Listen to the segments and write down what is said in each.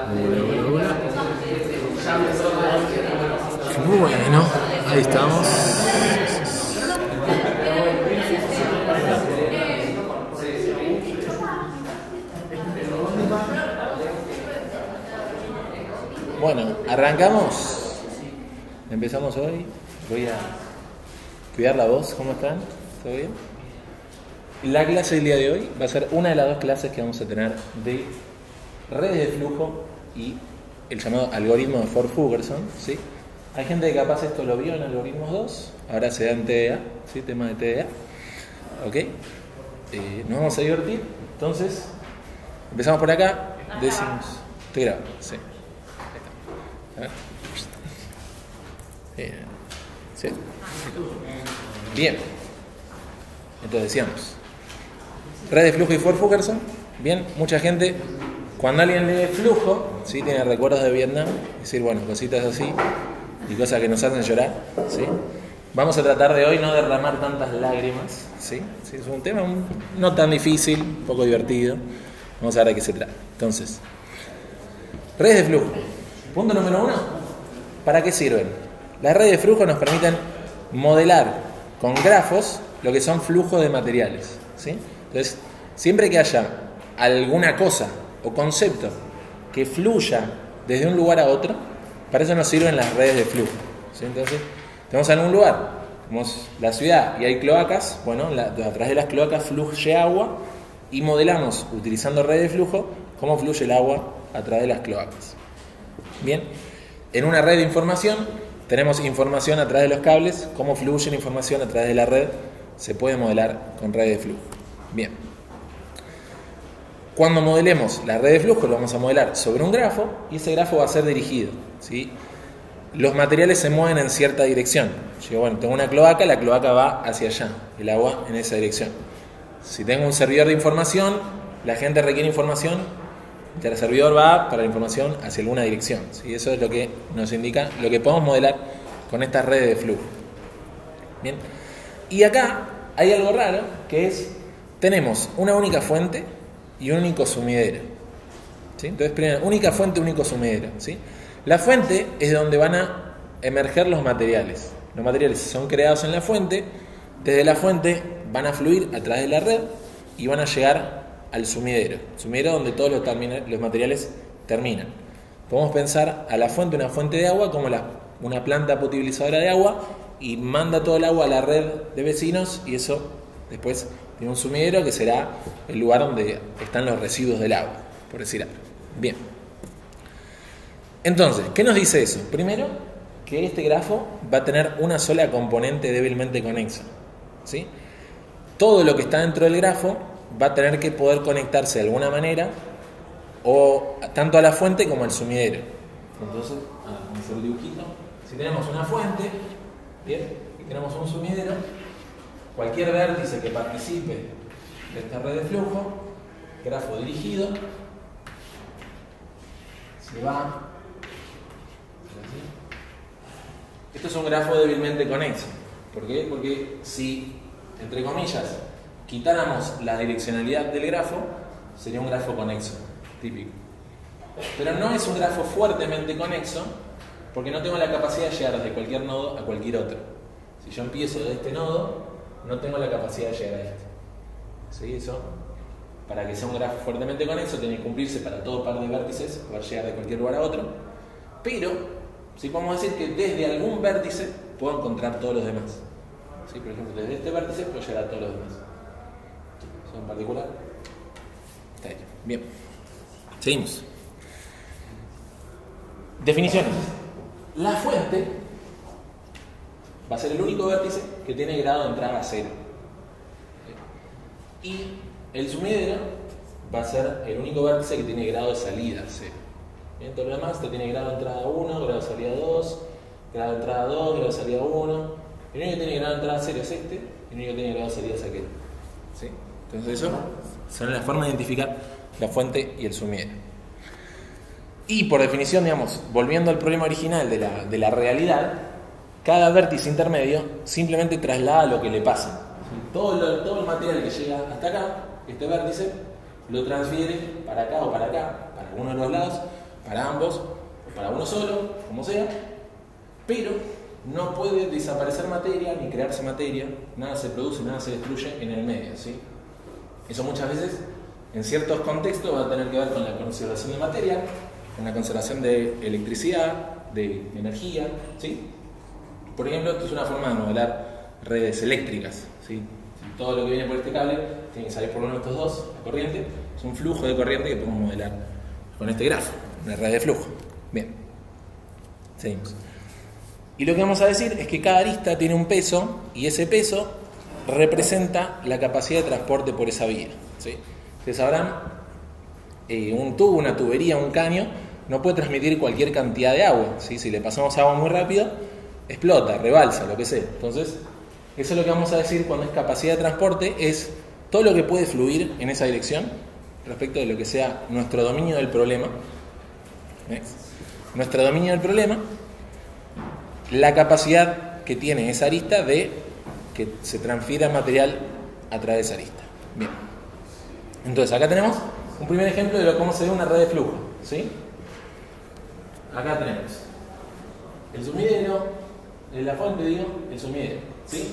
Bueno, ahí estamos. Bueno, arrancamos. Empezamos hoy. Voy a cuidar la voz. ¿Cómo están? ¿Todo bien? La clase del día de hoy va a ser una de las dos clases que vamos a tener de redes de flujo y el llamado algoritmo de Ford-Fugerson, ¿sí? Hay gente que capaz esto lo vio en algoritmos 2, ahora se da en TDA, ¿sí? Tema de TDA, ¿ok? Nos vamos a divertir, entonces empezamos por acá, decimos, estoy grabando, sí. Ahí está. Sí. Bien, entonces decíamos, red de flujo y Ford-Fugerson, bien, mucha gente, cuando alguien lee flujo, ¿sí? Tiene recuerdos de Vietnam, decir, bueno, cositas así, y cosas que nos hacen llorar, ¿sí? Vamos a tratar de hoy no derramar tantas lágrimas, ¿sí? ¿Sí? Es un tema no tan difícil, un poco divertido. Vamos a ver de qué se trata. Entonces, redes de flujo. Punto número 1. ¿Para qué sirven? Las redes de flujo nos permiten modelar con grafos lo que son flujos de materiales, ¿sí? Entonces, siempre que haya alguna cosa o concepto que fluya desde un lugar a otro, para eso nos sirven las redes de flujo, ¿sí? Entonces, tenemos algún lugar, como es la ciudad, y hay cloacas, bueno, a través de las cloacas fluye agua y modelamos, utilizando redes de flujo, cómo fluye el agua a través de las cloacas. Bien, en una red de información, tenemos información a través de los cables, cómo fluye la información a través de la red, se puede modelar con redes de flujo. Bien. Cuando modelemos la red de flujo, lo vamos a modelar sobre un grafo y ese grafo va a ser dirigido, ¿sí? Los materiales se mueven en cierta dirección. Yo, bueno, tengo una cloaca, la cloaca va hacia allá, el agua en esa dirección. Si tengo un servidor de información, la gente requiere información, el servidor va para la información hacia alguna dirección, ¿sí? Eso es lo que nos indica, lo que podemos modelar con estas redes de flujo. Bien. Y acá hay algo raro, que es, tenemos una única fuente y un único sumidero, ¿sí? Entonces, primero, única fuente, único sumidero, ¿sí? La fuente es donde van a emerger los materiales. Los materiales son creados en la fuente, desde la fuente van a fluir a través de la red y van a llegar al sumidero. Sumidero donde todos los materiales terminan. Podemos pensar a la fuente, una fuente de agua, como una planta potabilizadora de agua, y manda todo el agua a la red de vecinos y eso después tiene un sumidero que será el lugar donde están los residuos del agua, por decir algo. Bien. Entonces, ¿qué nos dice eso? Primero, que este grafo va a tener una sola componente débilmente conexa, ¿sí? Todo lo que está dentro del grafo va a tener que poder conectarse de alguna manera, o tanto a la fuente como al sumidero. Entonces, vamos a hacer un dibujito. Si tenemos una fuente, bien, y tenemos un sumidero, cualquier vértice que participe de esta red de flujo, grafo dirigido, se va. Esto es un grafo débilmente conexo. ¿Por qué? Porque si, entre comillas, quitáramos la direccionalidad del grafo, sería un grafo conexo, típico. Pero no es un grafo fuertemente conexo, porque no tengo la capacidad de llegar desde cualquier nodo a cualquier otro. Si yo empiezo de este nodo, no tengo la capacidad de llegar a este. ¿Sí? Eso, para que sea un grafo fuertemente conexo, tiene que cumplirse para todo par de vértices, poder llegar de cualquier lugar a otro. Pero sí podemos decir que desde algún vértice puedo encontrar todos los demás. ¿Sí? Por ejemplo, desde este vértice puedo llegar a todos los demás. ¿Eso en particular? Está hecho. Bien. Seguimos. Definiciones. La fuente va a ser el único vértice que tiene grado de entrada 0. Y el sumidero va a ser el único vértice que tiene grado de salida 0. Bien, todo lo demás tiene grado de entrada 1, grado de salida 2, grado de entrada 2, grado de salida 1. El único que tiene grado de entrada 0 es este, el único que tiene grado de salida es aquel. ¿Sí? Entonces eso son las formas de identificar la fuente y el sumidero. Y por definición, digamos, volviendo al problema original de la realidad, cada vértice intermedio simplemente traslada lo que le pasa. Todo el material que llega hasta acá, este vértice, lo transfiere para acá o para acá, para alguno de los lados, para ambos, o para uno solo, como sea, pero no puede desaparecer materia ni crearse materia, nada se produce, nada se destruye en el medio, ¿sí? Eso muchas veces, en ciertos contextos, va a tener que ver con la conservación de materia, con la conservación de electricidad, de energía, ¿sí? Por ejemplo, esto es una forma de modelar redes eléctricas, ¿sí? Todo lo que viene por este cable tiene que salir por uno de estos dos, la corriente, es un flujo de corriente que podemos modelar con este grafo, una red de flujo. Bien, seguimos. Y lo que vamos a decir es que cada arista tiene un peso y ese peso representa la capacidad de transporte por esa vía, ¿sí? Ustedes sabrán, un tubo, una tubería, un caño no puede transmitir cualquier cantidad de agua, ¿sí? Si le pasamos agua muy rápido, explota, rebalsa, lo que sea. Entonces, eso es lo que vamos a decir cuando es capacidad de transporte, es todo lo que puede fluir en esa dirección respecto de lo que sea nuestro dominio del problema. ¿Ves? Nuestro dominio del problema, la capacidad que tiene esa arista de que se transfiera material a través de esa arista. Bien. Entonces, acá tenemos un primer ejemplo de cómo se ve una red de flujo, ¿sí? Acá tenemos el sumidero, la fuente, digo, el sumidero, ¿sí?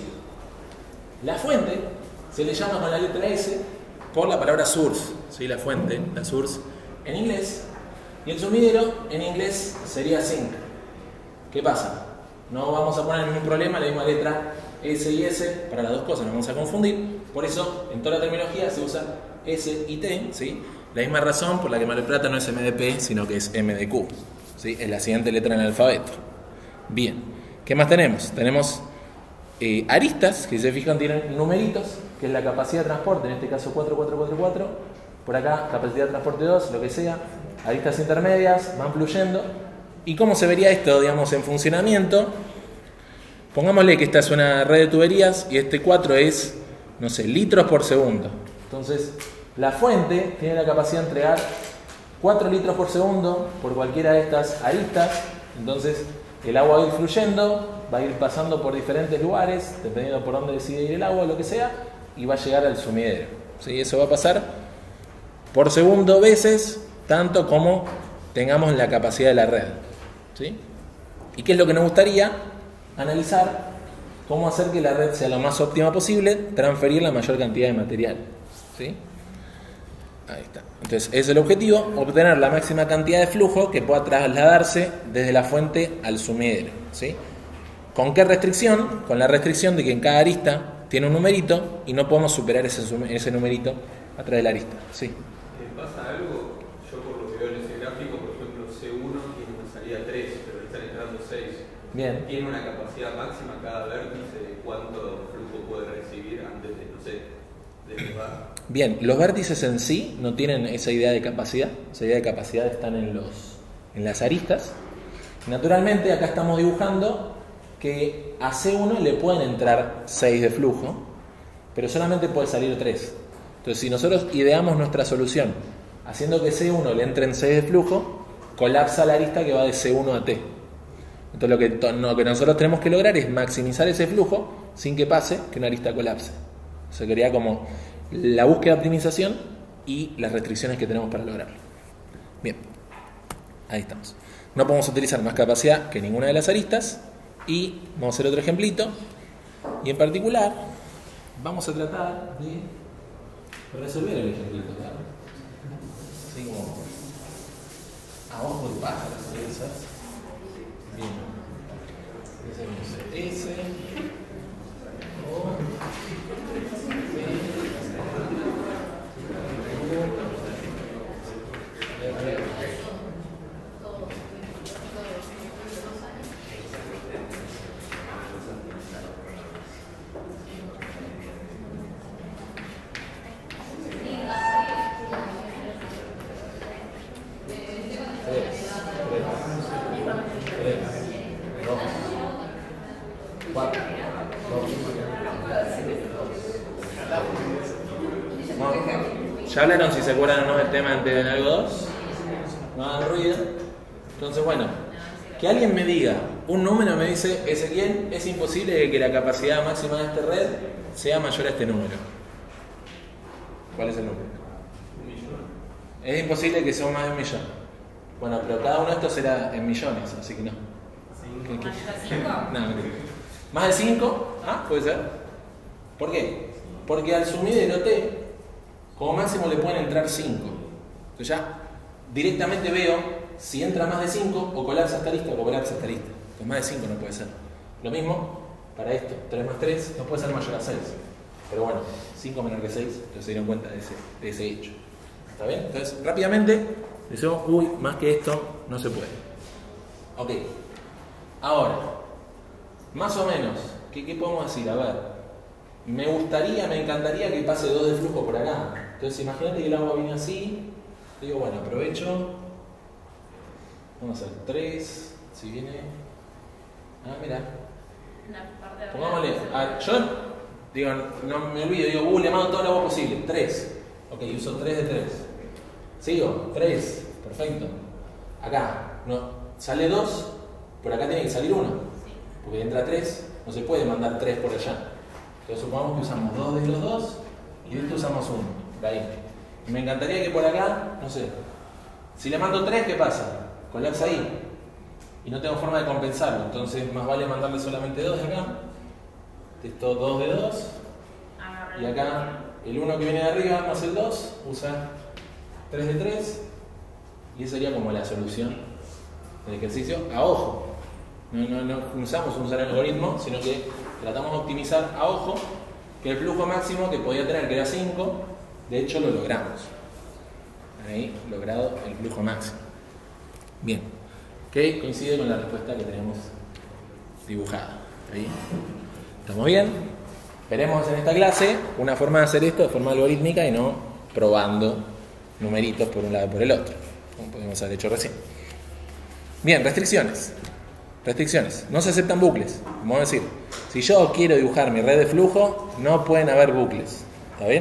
La fuente se le llama con la letra S por la palabra source, ¿sí? La fuente, la source en inglés, y el sumidero en inglés sería sink. ¿Qué pasa? No vamos a poner ningún problema la misma letra S y S para las dos cosas, nos vamos a confundir. Por eso, en toda la terminología se usa S y T, ¿sí? La misma razón por la que Mar del Plata no es MDP, sino que es MDQ, ¿sí? Es la siguiente letra en el alfabeto. Bien, ¿qué más tenemos? Tenemos aristas, que si se fijan tienen numeritos, que es la capacidad de transporte, en este caso 4444, por acá capacidad de transporte 2, lo que sea, aristas intermedias, van fluyendo. ¿Y cómo se vería esto, digamos, en funcionamiento? Pongámosle que esta es una red de tuberías y este 4 es, no sé, litros por segundo. Entonces, la fuente tiene la capacidad de entregar 4 litros por segundo por cualquiera de estas aristas. Entonces, el agua va a ir fluyendo, va a ir pasando por diferentes lugares, dependiendo por dónde decide ir el agua, lo que sea, y va a llegar al sumidero. ¿Sí? Eso va a pasar por segundo veces, tanto como tengamos la capacidad de la red. ¿Sí? ¿Y qué es lo que nos gustaría? Analizar cómo hacer que la red sea lo más óptima posible, transferir la mayor cantidad de material. ¿Sí? Ahí está. Entonces, ese es el objetivo, obtener la máxima cantidad de flujo que pueda trasladarse desde la fuente al sumidero. ¿Sí? ¿Con qué restricción? Con la restricción de que en cada arista tiene un numerito y no podemos superar ese numerito a través de la arista. ¿Sí? ¿Pasa algo? Yo por lo que veo en ese gráfico, por ejemplo, C1 tiene una salida 3, pero le están entrando 6. Bien. ¿Tiene una capacidad máxima cada vértice de cuánto flujo puede recibir antes de, no sé, de elevar? Bien, los vértices en sí no tienen esa idea de capacidad. Esa idea de capacidad están en las aristas. Naturalmente, acá estamos dibujando que a C1 le pueden entrar 6 de flujo, pero solamente puede salir 3. Entonces, si nosotros ideamos nuestra solución haciendo que C1 le entren 6 de flujo, colapsa la arista que va de C1 a T. Entonces, lo que nosotros tenemos que lograr es maximizar ese flujo sin que pase que una arista colapse. Se quería como la búsqueda de optimización y las restricciones que tenemos para lograrlo. Bien, ahí estamos. No podemos utilizar más capacidad que ninguna de las aristas y vamos a hacer otro ejemplito. Y en particular, vamos a tratar de resolver el ejemplito, ¿claro? Así como a ojo de pájaro, ¿sabes? Bien. S o ¿ya hablaron si se acuerdan o no del tema de algo 2? No hagan ruido. Entonces, bueno, que alguien me diga un número, me dice, Ezequiel, es imposible que la capacidad máxima de esta red sea mayor a este número. ¿Cuál es el número? 1.000.000. Es imposible que sea más de 1.000.000. Bueno, pero cada uno de estos será en millones, así que no. ¿Más de 5? No, mentira. ¿Más de 5? Ah, puede ser. ¿Por qué? Porque al sumidero T, como máximo le pueden entrar 5. Entonces ya directamente veo si entra más de 5 o colapsa esta lista o colapsa esta lista. Entonces más de 5 no puede ser. Lo mismo para esto. 3 más 3 no puede ser mayor a 6. Pero bueno, 5 menor que 6, entonces se dieron cuenta de ese hecho. ¿Está bien? Entonces rápidamente decimos, uy, más que esto no se puede. Ok. Ahora, más o menos, ¿qué podemos decir? A ver, me encantaría que pase 2 de flujo por acá. Entonces imagínate que el agua viene así. Digo, bueno, aprovecho. Vamos a hacer 3. Si viene. Ah, mira. Pongámosle. Yo digo, no me olvido, digo, le mando todo el agua posible. 3. Ok, uso 3 de 3. Sigo, 3. Perfecto. Acá, no, sale 2. Por acá tiene que salir 1. Porque entra 3. No se puede mandar 3 por allá. Entonces supongamos que usamos 2 de los 2 y de esto usamos 1. De ahí. Y me encantaría que por acá, no sé, si le mando 3, ¿qué pasa? Colapsa ahí. Y no tengo forma de compensarlo. Entonces más vale mandarle solamente 2 de acá. Esto 2 de 2. Y acá el 1 que viene de arriba más el 2 usa 3 de 3. Y esa sería como la solución del ejercicio a ojo. No usamos un algoritmo, sino que tratamos de optimizar a ojo que el flujo máximo que podía tener, que era 5, de hecho lo logramos. Ahí, logrado el flujo máximo. Bien, que coincide con la respuesta que tenemos dibujada. ¿Ahí? ¿Estamos bien? Veremos en esta clase una forma de hacer esto de forma algorítmica y no probando numeritos por un lado y por el otro, como podemos haber hecho recién. Bien, restricciones. Restricciones. No se aceptan bucles. Vamos a decir, si yo quiero dibujar mi red de flujo, no pueden haber bucles. ¿Está bien?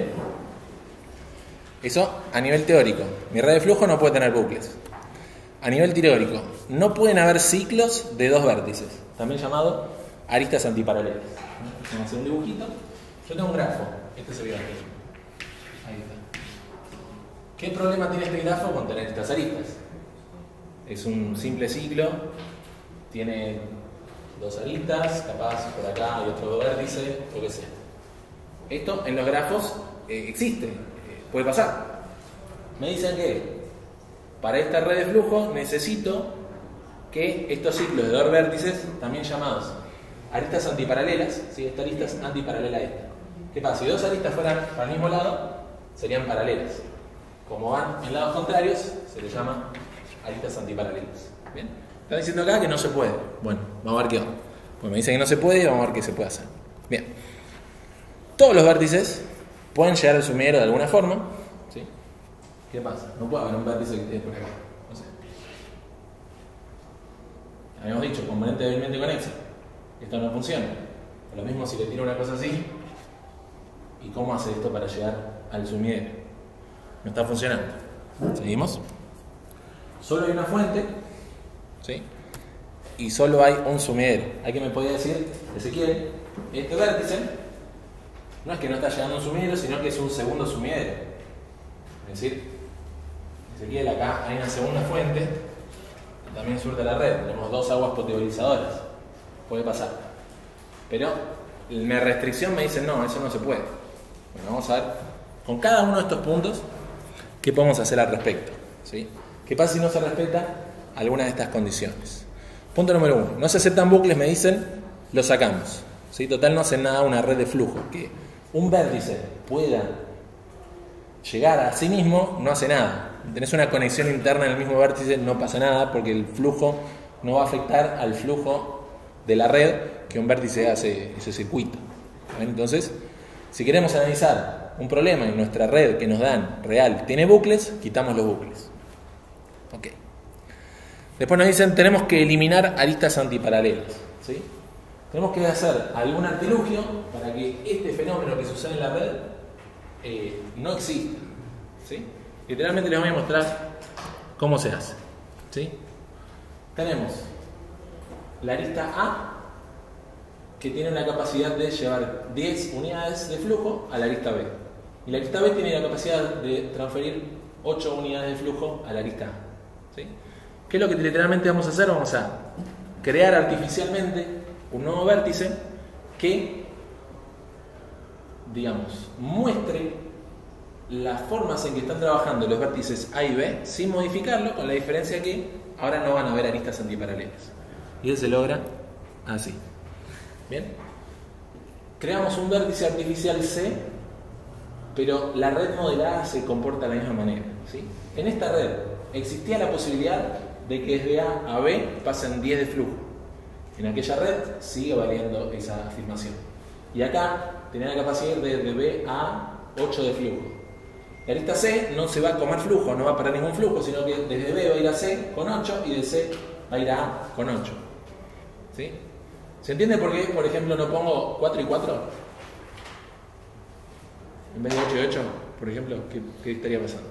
Eso a nivel teórico. Mi red de flujo no puede tener bucles. A nivel teórico, no pueden haber ciclos de 2 vértices, también llamado aristas antiparalelas. Vamos a hacer un dibujito. Yo tengo un grafo. Este se ve aquí. Ahí está. ¿Qué problema tiene este grafo con tener estas aristas? Es un simple ciclo. Tiene 2 aristas, capaz por acá hay otro vértice, lo que sea. Esto en los grafos existe, puede pasar. Me dicen que para esta red de flujo necesito que estos ciclos de 2 vértices, también llamados aristas antiparalelas, ¿sí? Esta arista es antiparalela a esta. ¿Qué pasa? Si 2 aristas fueran para el mismo lado, serían paralelas. Como van en lados contrarios, se les llama aristas antiparalelas. ¿Bien? Están diciendo acá que no se puede. Bueno, vamos a ver qué onda. Pues me dicen que no se puede, vamos a ver qué se puede hacer. Bien. Todos los vértices pueden llegar al sumidero de alguna forma. ¿Sí? ¿Qué pasa? No puede haber un vértice que esté por acá. No sé. Habíamos dicho, componente débilmente conexa. Esto no funciona. Lo mismo si le tiro una cosa así. ¿Y cómo hace esto para llegar al sumidero? No está funcionando. ¿Seguimos? Solo hay una fuente. ¿Sí? Y solo hay un sumidero. ¿Alguien me podría decir, Ezequiel, este vértice no es que no está llegando a un sumidero, sino que es un segundo sumidero? Es decir, Ezequiel, acá hay una segunda fuente que también surte la red. Tenemos 2 aguas potabilizadoras. Puede pasar. Pero mi restricción me dice, no, eso no se puede. Bueno, vamos a ver con cada uno de estos puntos qué podemos hacer al respecto. ¿Sí? ¿Qué pasa si no se respeta alguna de estas condiciones? Punto número 1. No se aceptan bucles, me dicen, lo sacamos. ¿Sí? Total, no hace nada una red de flujo. Que un vértice pueda llegar a sí mismo, no hace nada. Tenés una conexión interna en el mismo vértice, no pasa nada, porque el flujo no va a afectar al flujo de la red que un vértice hace ese circuito. Entonces, si queremos analizar un problema en nuestra red que nos dan real tiene bucles, quitamos los bucles. Ok. Después nos dicen, tenemos que eliminar aristas antiparalelas. ¿Sí? Tenemos que hacer algún artilugio para que este fenómeno que sucede en la red no exista. ¿Sí? Literalmente les voy a mostrar cómo se hace. ¿Sí? Tenemos la arista A, que tiene la capacidad de llevar 10 unidades de flujo a la arista B. Y la arista B tiene la capacidad de transferir 8 unidades de flujo a la arista A. ¿Sí? ¿Qué es lo que literalmente vamos a hacer? Vamos a crear artificialmente un nuevo vértice que, digamos, muestre las formas en que están trabajando los vértices A y B sin modificarlo, con la diferencia que ahora no van a haber aristas antiparalelas. Y eso se logra así. ¿Bien? Creamos un vértice artificial C, pero la red modelada se comporta de la misma manera, ¿sí? En esta red existía la posibilidad de que desde A a B pasen 10 de flujo. En aquella red sigue valiendo esa afirmación. Y acá tenía la capacidad de ir desde B a 8 de flujo. La arista C no se va a comer flujo, no va a perder ningún flujo, sino que desde B va a ir a C con 8 y de C va a ir a A con 8. ¿Sí? ¿Se entiende por qué, por ejemplo, no pongo 4 y 4? En vez de 8 y 8, por ejemplo, ¿qué estaría pasando?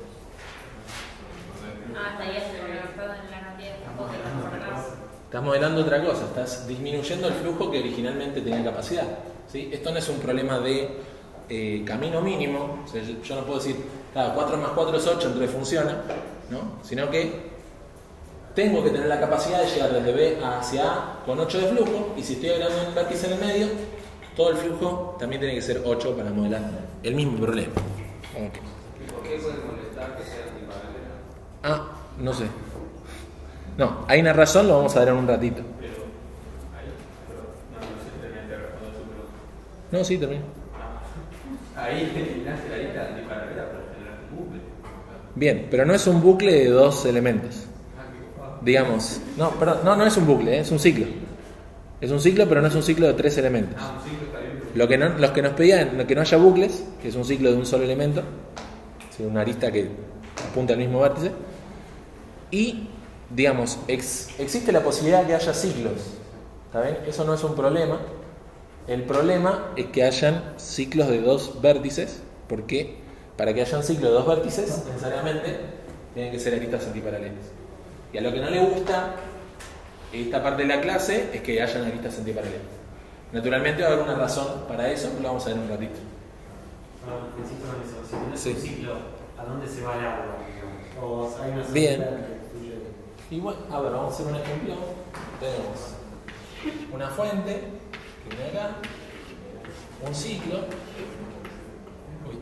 Estaría sobrecargado en la cantidad de flujo que estamos ordenando. Estás modelando otra cosa, estás disminuyendo el flujo que originalmente tenía capacidad, ¿sí? Esto no es un problema de camino mínimo, o sea, yo no puedo decir, claro, 4 más 4 es 8, entonces funciona, ¿no? Sino que tengo que tener la capacidad de llegar desde B hacia A con 8 de flujo, y si estoy hablando un vértice en el medio, todo el flujo también tiene que ser 8 para modelar el mismo problema. Okay. ¿Por qué puede molestar que sea antiparalela? No sé. No, hay una razón, lo vamos a ver en un ratito. Pero no sé si terminaste de responder su pregunta. No, sí, termino. Ahí eliminaste la lista antiparalela para generar un bucle. Bien, pero no es un bucle de 2 elementos. Digamos, no, perdón, no es un bucle, es un ciclo. Es un ciclo, pero no es un ciclo de 3 elementos. Un ciclo está bien. Los que nos pedían que no haya bucles, que es un ciclo de un solo elemento, una arista que apunta al mismo vértice, y digamos, existe la posibilidad de que haya ciclos, ¿está bien? Eso no es un problema. El problema es que hayan ciclos de 2 vértices, porque para que hayan ciclos de 2 vértices, necesariamente tienen que ser aristas antiparalelas. Y a lo que no le gusta esta parte de la clase es que hayan aristas antiparalelas. Naturalmente va a haber una razón para eso, lo vamos a ver en un ratito. Insisto en eso, si tenés Sí. un ciclo, ¿a dónde se va el agua? Digamos? O hay una Bien. salida que fluye. Igual, a ver, vamos a hacer un ejemplo. Tenemos una fuente que viene acá, un ciclo. Uy.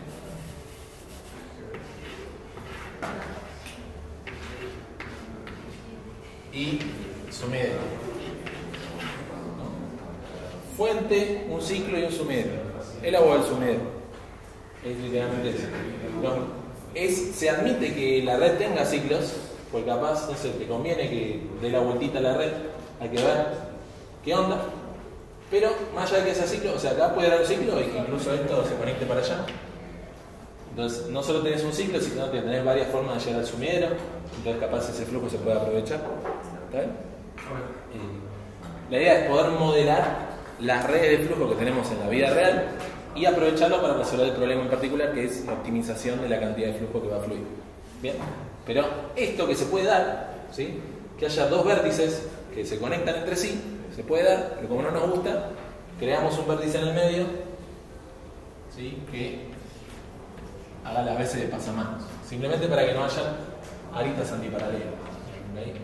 Y sumidero. ¿No? Fuente, un ciclo y un sumidero. El agua del sumidero. Es literalmente eso. No, se admite que la red tenga ciclos, porque capaz, no sé, te conviene que dé la vueltita a la red, hay que ver qué onda. Pero más allá de que sea ciclo, o sea, acá puede haber un ciclo y que incluso esto se conecte para allá. Entonces, no solo tenés un ciclo, sino que tenés varias formas de llegar al sumidero. Entonces, capaz ese flujo se puede aprovechar. ¿Está bien? La idea es poder modelar las redes de flujo que tenemos en la vida real y aprovecharlo para resolver el problema en particular, que es la optimización de la cantidad de flujo que va a fluir. Bien, pero esto que se puede dar, ¿sí? Que haya 2 vértices que se conectan entre sí, se puede dar, pero como no nos gusta, creamos un vértice en el medio, ¿sí? Que haga las veces de pasamanos, simplemente para que no haya aristas antiparalelas. ¿Okay?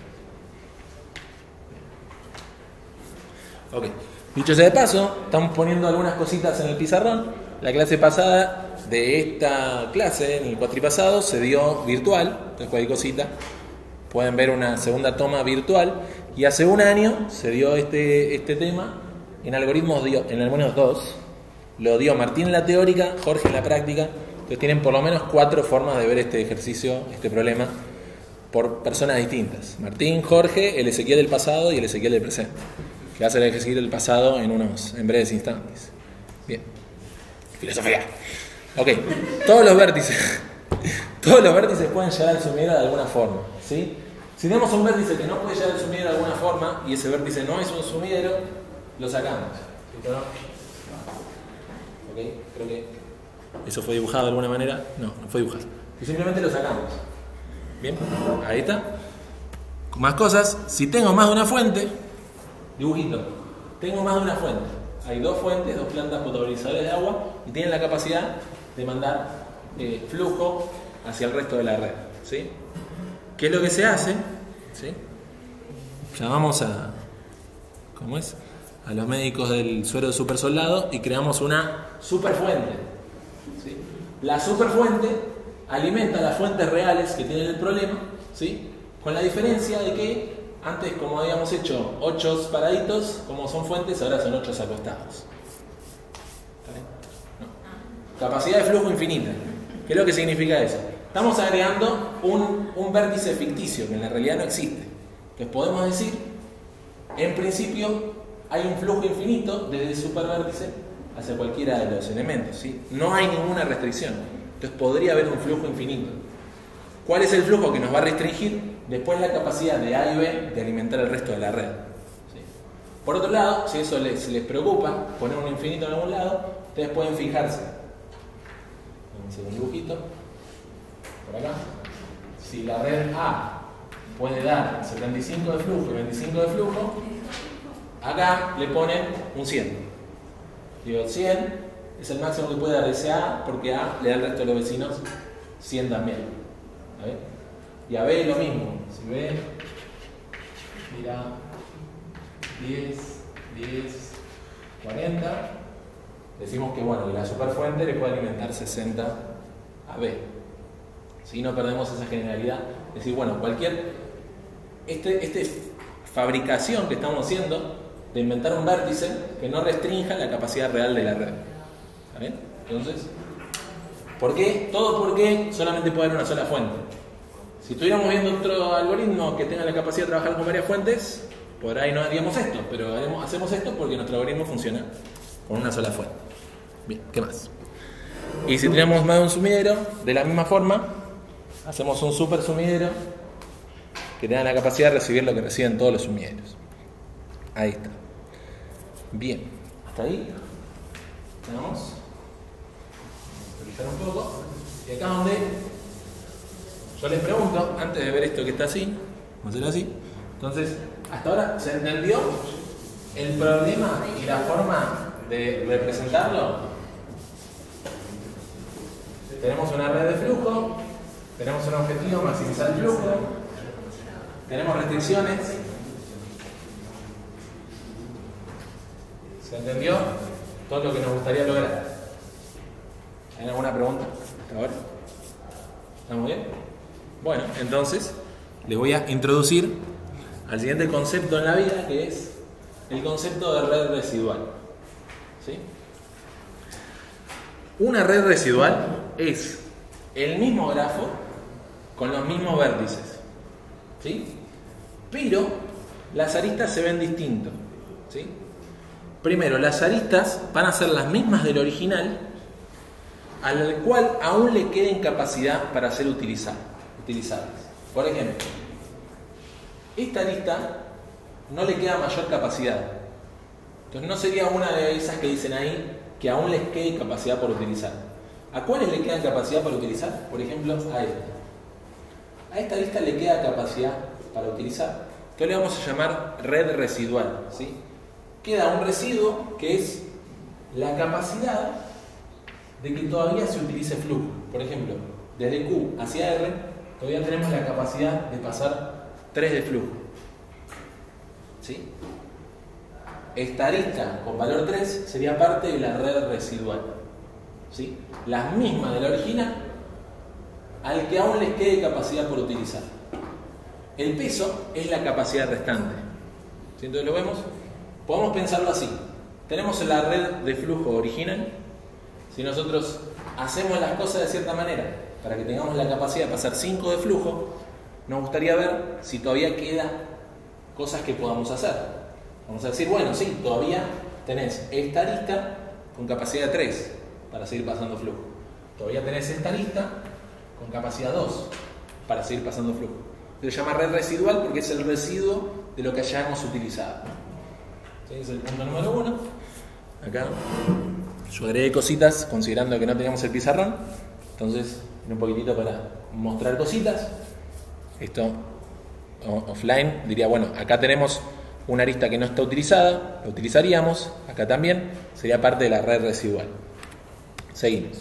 Ok, dicho sea de paso, estamos poniendo algunas cositas en el pizarrón. La clase pasada de esta clase, en el cuatripasado, se dio virtual, entonces cualquier cosita pueden ver una segunda toma virtual. Y hace un año se dio este tema en algoritmos 2. Lo dio Martín en la teórica, Jorge en la práctica. Entonces tienen por lo menos 4 formas de ver este ejercicio, este problema, por personas distintas. Martín, Jorge, el Ezequiel del pasado y el Ezequiel del presente, que va a ser el Ezequiel del pasado en breves instantes. Bien. Filosofía. Ok. Todos los vértices pueden llegar al sumidero de alguna forma, ¿sí? Si tenemos un vértice que no puede llegar al sumidero de alguna forma y ese vértice no es un sumidero, lo sacamos. ¿Sí? Ok. Creo que eso fue dibujado de alguna manera. No fue dibujado. Y simplemente lo sacamos. Bien. Ahí está. Más cosas. Si tengo más de una fuente, dibujito. Tengo más de una fuente. Hay 2 fuentes, 2 plantas potabilizadoras de agua y tienen la capacidad de mandar flujo hacia el resto de la red, ¿sí? ¿Qué es lo que se hace? ¿Sí? Llamamos a, ¿cómo es?, a los médicos del suero de super soldado y creamos una superfuente. ¿Sí? La superfuente alimenta las fuentes reales que tienen el problema, ¿sí?, con la diferencia de que antes, como habíamos hecho 8 paraditos, como son fuentes, ahora son 8 acostados. ¿Está bien? No. Capacidad de flujo infinita. ¿Qué es lo que significa eso? Estamos agregando un vértice ficticio que en la realidad no existe. Entonces podemos decir, en principio, hay un flujo infinito desde el supervértice hacia cualquiera de los elementos, ¿sí? No hay ninguna restricción. Entonces podría haber un flujo infinito. ¿Cuál es el flujo que nos va a restringir? Después la capacidad de A y B de alimentar el resto de la red. ¿Sí? Por otro lado, si eso les preocupa, poner un infinito en algún lado, ustedes pueden fijarse. Vamos a hacer un dibujito. Por acá. Si la red A puede dar 75 de flujo y 25 de flujo, acá le ponen un 100. Digo, 100 es el máximo que puede dar ese A, porque A le da al resto de los vecinos 100 también. ¿Vale? Y a B lo mismo. Si B, mira, 10, 40, decimos que bueno, la superfuente le puede alimentar 60 a B. Si no perdemos esa generalidad, es decir, bueno, cualquier fabricación que estamos haciendo de inventar un vértice que no restrinja la capacidad real de la red. ¿Está bien? Entonces, ¿por qué? Todo porque solamente puede haber una sola fuente. Si estuviéramos viendo otro algoritmo que tenga la capacidad de trabajar con varias fuentes, por ahí no haríamos esto, pero hacemos esto porque nuestro algoritmo funciona con una sola fuente. Bien, ¿qué más? Y si tenemos más de un sumidero, de la misma forma, hacemos un super sumidero que tenga la capacidad de recibir lo que reciben todos los sumideros. Ahí está. Bien, hasta ahí. Vamos a actualizar un poco. Y acá donde yo les pregunto, antes de ver esto que está así, vamos a hacerlo así. Entonces, hasta ahora se entendió el problema y la forma de representarlo. Tenemos una red de flujo, tenemos un objetivo, maximizar el flujo, tenemos restricciones. ¿Se entendió todo lo que nos gustaría lograr? ¿Hay alguna pregunta hasta ahora? ¿Estamos bien? Bueno, entonces les voy a introducir al siguiente concepto en la vida, que es el concepto de red residual. ¿Sí? Una red residual es el mismo grafo con los mismos vértices, ¿sí? Pero las aristas se ven distintos, ¿sí? Primero, las aristas van a ser las mismas del original, al cual aún le queden capacidad para ser utilizadas. Por ejemplo, esta arista no le queda mayor capacidad. Entonces no sería una de esas que dicen ahí que aún les quede capacidad por utilizar. ¿A cuáles le quedan capacidad para utilizar? Por ejemplo, a esta. A esta arista le queda capacidad para utilizar. Entonces le vamos a llamar red residual, ¿sí? Queda un residuo que es la capacidad de que todavía se utilice flujo. Por ejemplo, desde Q hacia R todavía tenemos la capacidad de pasar 3 de flujo, ¿sí? Esta arista con valor 3 sería parte de la red residual, ¿sí? Las mismas de la original, al que aún les quede capacidad por utilizar. El peso es la capacidad restante, ¿sí? Entonces lo vemos. Podemos pensarlo así. Tenemos la red de flujo original. Si nosotros hacemos las cosas de cierta manera para que tengamos la capacidad de pasar 5 de flujo, nos gustaría ver si todavía queda cosas que podamos hacer. Vamos a decir, bueno, sí, todavía tenés esta arista con capacidad 3 para seguir pasando flujo. Todavía tenés esta arista con capacidad 2 para seguir pasando flujo. Se llama red residual porque es el residuo de lo que hayamos utilizado. ¿Sí? Es el punto número 1. Acá yo agregué cositas considerando que no teníamos el pizarrón. Entonces, un poquitito para mostrar cositas. Esto offline diría, bueno, acá tenemos una arista que no está utilizada, la utilizaríamos. Acá también sería parte de la red residual. Seguimos.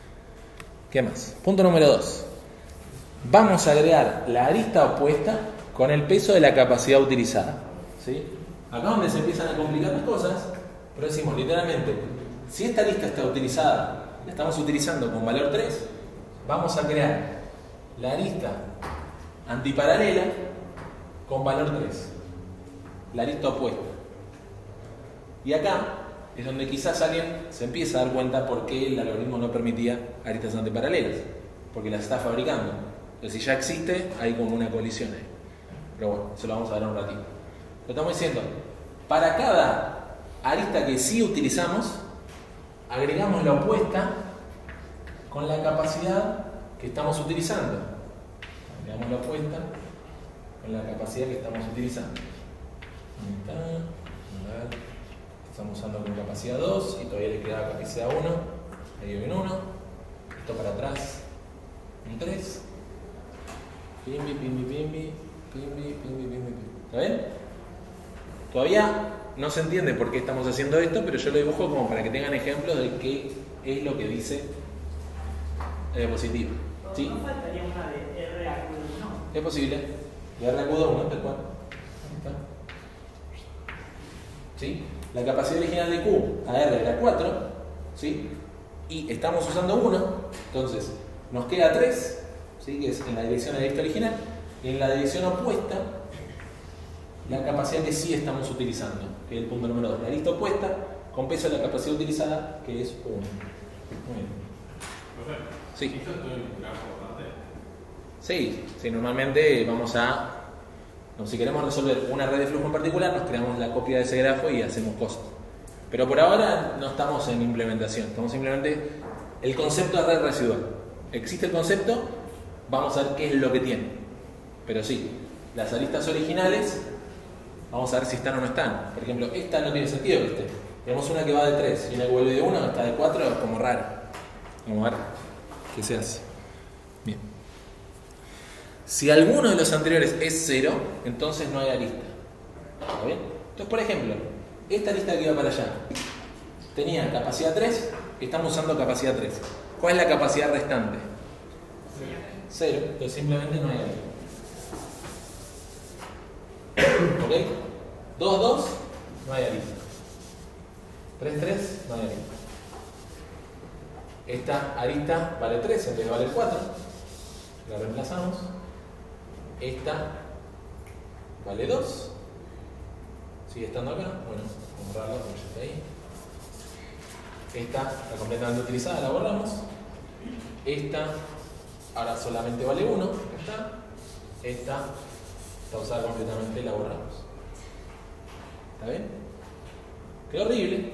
¿Qué más? Punto número 2. Vamos a agregar la arista opuesta con el peso de la capacidad utilizada. ¿Sí? Acá es donde se empiezan a complicar las cosas, pero decimos literalmente, si esta lista está utilizada, la estamos utilizando con valor 3, vamos a crear la lista antiparalela con valor 3, la lista opuesta. Y acá es donde quizás alguien se empieza a dar cuenta por qué el algoritmo no permitía aristas antiparalelas, porque las está fabricando. Entonces, si ya existe, hay como una colisión ahí. Pero bueno, eso lo vamos a ver en un ratito. Lo estamos diciendo, para cada arista que sí utilizamos, agregamos la opuesta con la capacidad que estamos utilizando. Agregamos la opuesta con la capacidad que estamos utilizando. Ahí está. A ver. Estamos usando con capacidad 2 y todavía le queda capacidad 1. Ahí viene 1. Esto para atrás. Un 3. Pimbi, pimbi, pimbi. Pimbi, pimbi, pimbi. ¿Está bien? Todavía no se entiende por qué estamos haciendo esto, pero yo lo dibujo como para que tengan ejemplos de qué es lo que dice la diapositiva. ¿Sí? ¿No faltaría una de R a Q1? Es posible. De R a Q2, tal cual. Ahí está. ¿Sí? La capacidad original de Q a R era 4, ¿sí? Y estamos usando 1, entonces nos queda 3, ¿sí? Que es en la dirección de la lista original, y en la dirección opuesta, la capacidad que sí estamos utilizando, que es el punto número 2. La lista opuesta con peso de la capacidad utilizada, que es 1. Muy bien. Sí. ¿Esto es todo un grafo aparte? Sí, normalmente vamos a... Si queremos resolver una red de flujo en particular, nos creamos la copia de ese grafo y hacemos cosas. Pero por ahora no estamos en implementación, estamos simplemente el concepto de red residual. Existe el concepto, vamos a ver qué es lo que tiene. Pero sí, las aristas originales, vamos a ver si están o no están. Por ejemplo, esta no tiene sentido que esté. Tenemos una que va de 3 y una que vuelve de 1, esta de 4, es como rara. Vamos a ver qué se hace. Bien. Si alguno de los anteriores es 0, entonces no hay arista. ¿Está bien? Entonces, por ejemplo, esta lista que iba para allá tenía capacidad 3, estamos usando capacidad 3. ¿Cuál es la capacidad restante? 0. Entonces simplemente no hay arista. ¿Ok? 2, 2, no hay arista. 3, 3, no hay arista. Esta arista vale 3 en vez de vale 4. La reemplazamos. Esta vale 2. Sigue estando acá. Bueno, vamos a borrarla porque ya está ahí. Esta está completamente utilizada, la borramos. Esta ahora solamente vale 1. Esta está usada completamente, la borramos. ¿Está bien? Qué horrible.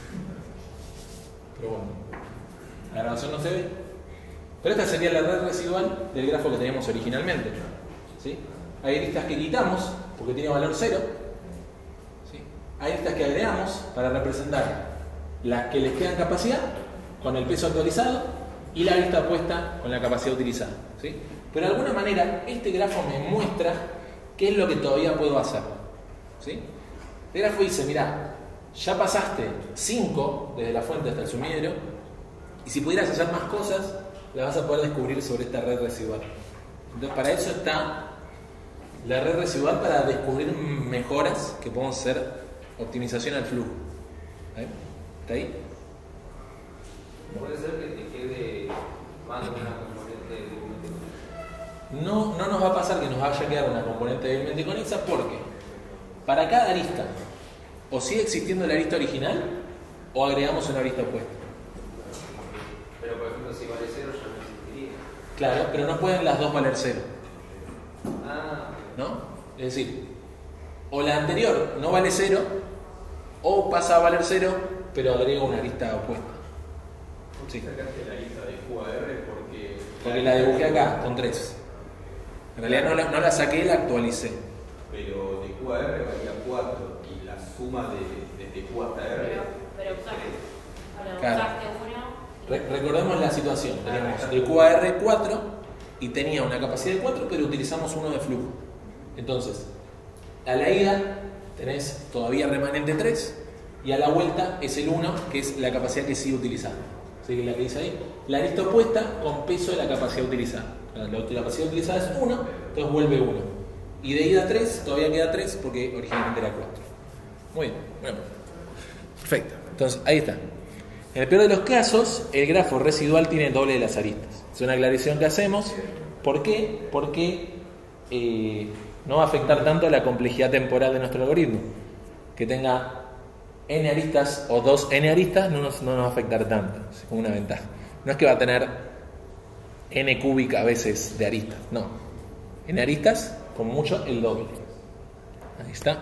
Pero bueno, la grabación no se ve. Pero esta sería la red residual del grafo que teníamos originalmente. ¿Sí? Hay aristas que quitamos porque tiene valor 0. ¿Sí? Hay aristas que agregamos para representar las que les quedan capacidad con el peso actualizado y la arista opuesta con la capacidad utilizada. ¿Sí? Pero de alguna manera este grafo me muestra qué es lo que todavía puedo hacer. ¿Sí? El grafo dice, mira, ya pasaste 5 desde la fuente hasta el sumidero y si pudieras hacer más cosas las vas a poder descubrir sobre esta red residual. Entonces para eso está la red residual, para descubrir mejoras que podemos hacer, optimización al flujo. ¿Está ahí? ¿Puede ser que te quede más de una componente débilmente conexa? No nos va a pasar que nos vaya a quedar una componente débilmente conexa porque para cada arista o sigue existiendo la arista original o agregamos una arista opuesta. Pero por ejemplo si vale 0 ya no existiría. Claro, pero no pueden las dos valer 0. Ah, ¿No? Es decir, o la anterior no vale 0 o pasa a valer 0 pero agrega una arista opuesta. Sí. sacaste la lista de QAR Porque la dibujé acá con 3. En realidad no la saqué, la actualicé. pero de QAR valía 4 y la suma de Q hasta R. Pero usaste, ahora Claro. usaste uno. Recordemos la situación. Teníamos de QAR 4 y tenía una capacidad de 4, pero utilizamos uno de flujo. Entonces, a la ida tenés todavía remanente 3 y a la vuelta es el 1, que es la capacidad que sigue utilizando. ¿Sí? La que dice ahí, la lista opuesta con peso de la capacidad utilizada. La capacidad utilizada es 1, entonces vuelve 1. Y de ida 3, todavía queda 3 porque originalmente era 4. Muy bien, bueno. Perfecto. Entonces, ahí está. En el peor de los casos, el grafo residual tiene doble de las aristas. Es una aclaración que hacemos. ¿Por qué? Porque no va a afectar tanto a la complejidad temporal de nuestro algoritmo. Que tenga n aristas o 2n aristas no nos va a afectar tanto. Es como una ventaja. No es que va a tener n cúbica a veces de aristas. No. N aristas, con mucho, el doble. Ahí está.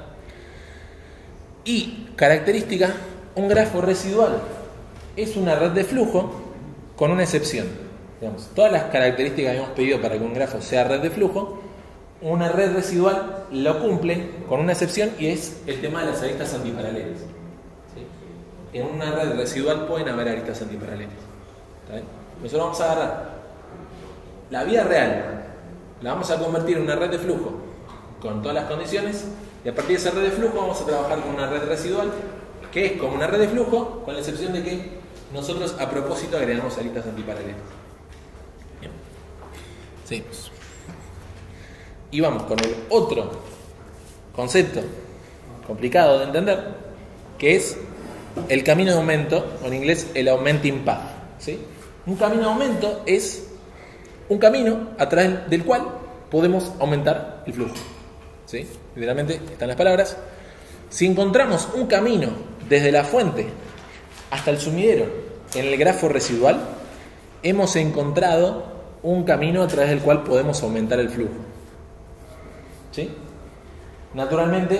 Y característica, un grafo residual es una red de flujo con una excepción. Digamos, todas las características que hemos pedido para que un grafo sea red de flujo, una red residual lo cumple con una excepción y es el tema de las aristas antiparalelas. ¿Sí? En una red residual pueden haber aristas antiparalelas. ¿Está bien? Nosotros vamos a agarrar la vía real, la vamos a convertir en una red de flujo con todas las condiciones y a partir de esa red de flujo vamos a trabajar con una red residual que es como una red de flujo con la excepción de que nosotros a propósito agregamos aristas antiparalelas. Bien. Seguimos. Y vamos con el otro concepto complicado de entender, que es el camino de aumento, o en inglés el augmenting path. ¿Sí? Un camino de aumento es un camino a través del cual podemos aumentar el flujo. ¿Sí? Literalmente están las palabras. Si encontramos un camino desde la fuente hasta el sumidero en el grafo residual, hemos encontrado un camino a través del cual podemos aumentar el flujo. ¿Sí? Naturalmente,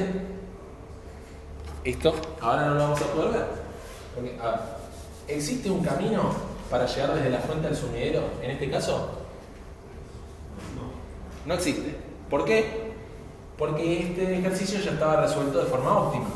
esto ahora no lo vamos a poder ver. Porque, a ver, ¿existe un camino para llegar desde la fuente al sumidero? En este caso, no existe. ¿Por qué? Porque este ejercicio ya estaba resuelto de forma óptima.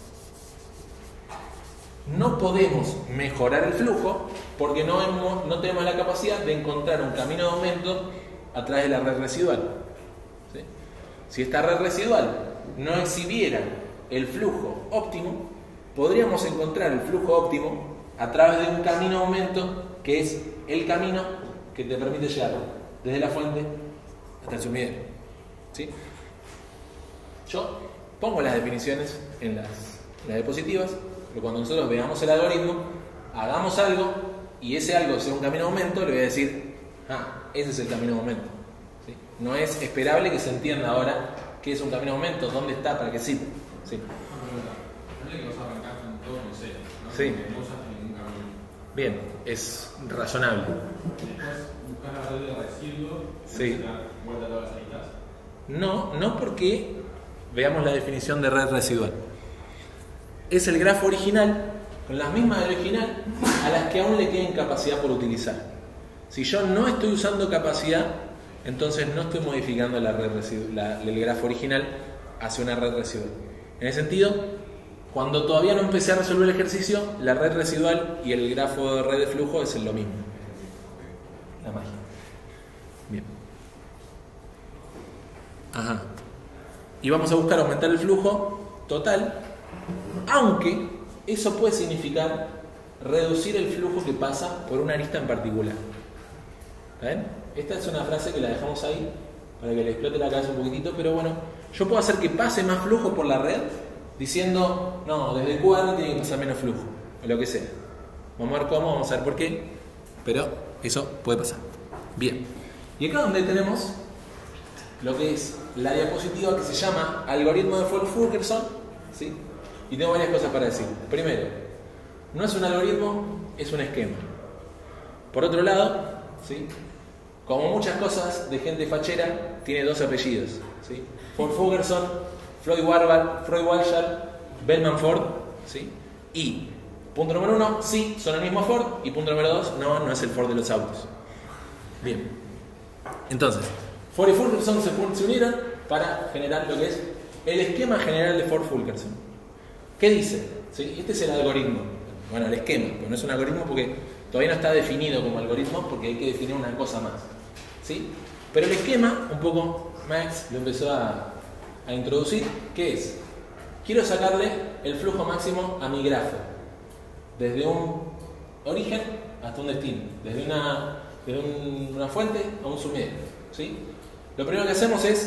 No podemos mejorar el flujo porque no tenemos la capacidad de encontrar un camino de aumento a través de la red residual. ¿Sí? Si esta red residual no exhibiera el flujo óptimo, podríamos encontrar el flujo óptimo a través de un camino de aumento que es el camino que te permite llegar desde la fuente hasta el sumidero. ¿Sí? Yo pongo las definiciones en las diapositivas, pero cuando nosotros veamos el algoritmo, hagamos algo y ese algo sea un camino de aumento, le voy a decir, ese es el camino de aumento. ¿Sí? No es esperable que se entienda ahora qué es un camino de aumento, dónde está, para qué sirve. ¿Sí? No es que vas a arrancar con todo en cero, ¿no? Sí. Porque no usas ningún camino. Bien, es razonable. Después buscar la red de residuo y Sí. dar vuelta a todas las aristas. No porque veamos la definición de red residual. Es el grafo original, con las mismas del original, a las que aún le queden capacidad por utilizar. Si yo no estoy usando capacidad, entonces no estoy modificando la red el grafo original hacia una red residual. En ese sentido, cuando todavía no empecé a resolver el ejercicio, la red residual y el grafo de red de flujo es lo mismo. La magia. Bien. Ajá. Y vamos a buscar aumentar el flujo total, aunque eso puede significar reducir el flujo que pasa por una arista en particular. ¿Está bien? Esta es una frase que la dejamos ahí para que le explote la cabeza un poquitito, pero bueno, yo puedo hacer que pase más flujo por la red diciendo, no, desde QR tiene que pasar menos flujo, o lo que sea. Vamos a ver cómo, vamos a ver por qué, pero eso puede pasar. Bien. Y acá donde tenemos lo que es la diapositiva que se llama algoritmo de Fulkerson, ¿sí? Y tengo varias cosas para decir. Primero, no es un algoritmo, es un esquema. Por otro lado, ¿sí? Como muchas cosas de gente fachera, tiene dos apellidos, ¿sí? Fulkerson, Floyd Warshall, Bellman Ford, ¿sí? Y punto número 1, sí, son el mismo Ford. Y punto número 2, no es el Ford de los autos. Bien. Entonces, Ford y Fulkerson se unieron para generar lo que es el esquema general de Ford-Fulkerson. ¿Qué dice? ¿Sí? Este es el algoritmo. Bueno, el esquema, pero no es un algoritmo porque todavía no está definido como algoritmo porque hay que definir una cosa más. ¿Sí? Pero el esquema, un poco Max lo empezó a introducir, ¿qué es? Quiero sacarle el flujo máximo a mi grafo, desde un origen hasta un destino, desde una fuente a un sumidero. ¿Sí? Lo primero que hacemos es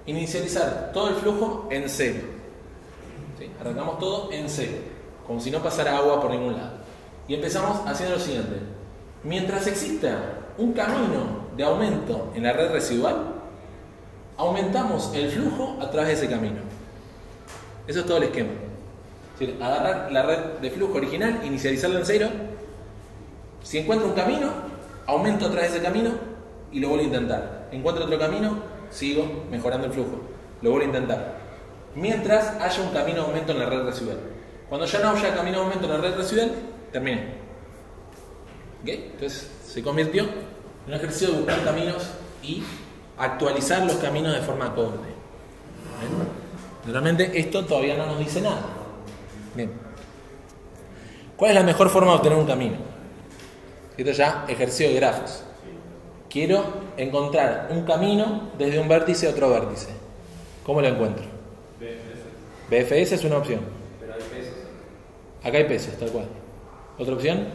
inicializar todo el flujo en 0. ¿Sí? Arrancamos todo en 0, como si no pasara agua por ningún lado. Y empezamos haciendo lo siguiente. Mientras exista un camino de aumento en la red residual, aumentamos el flujo a través de ese camino. Eso es todo el esquema. Es decir, agarrar la red de flujo original, inicializarla en 0. Si encuentro un camino, aumento a través de ese camino y lo vuelvo a intentar. Encuentro otro camino, sigo mejorando el flujo. Lo vuelvo a intentar. Mientras haya un camino de aumento en la red residual. Cuando ya no haya camino de aumento en la red residual, terminé. ¿Ok? Entonces se convirtió en un ejercicio de buscar caminos y actualizar los caminos de forma acorde. Realmente esto todavía no nos dice nada. Bien. ¿Cuál es la mejor forma de obtener un camino? Esto ya ejercicio de grafos. Quiero encontrar un camino desde un vértice a otro vértice. ¿Cómo lo encuentro? BFS es una opción. Pero hay pesos. Acá hay pesos, tal cual. ¿Otra opción?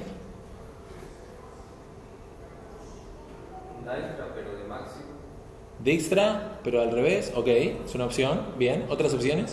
Dijkstra, pero de máximo. Dijkstra, pero al revés. Ok, es una opción. Bien. ¿Otras opciones?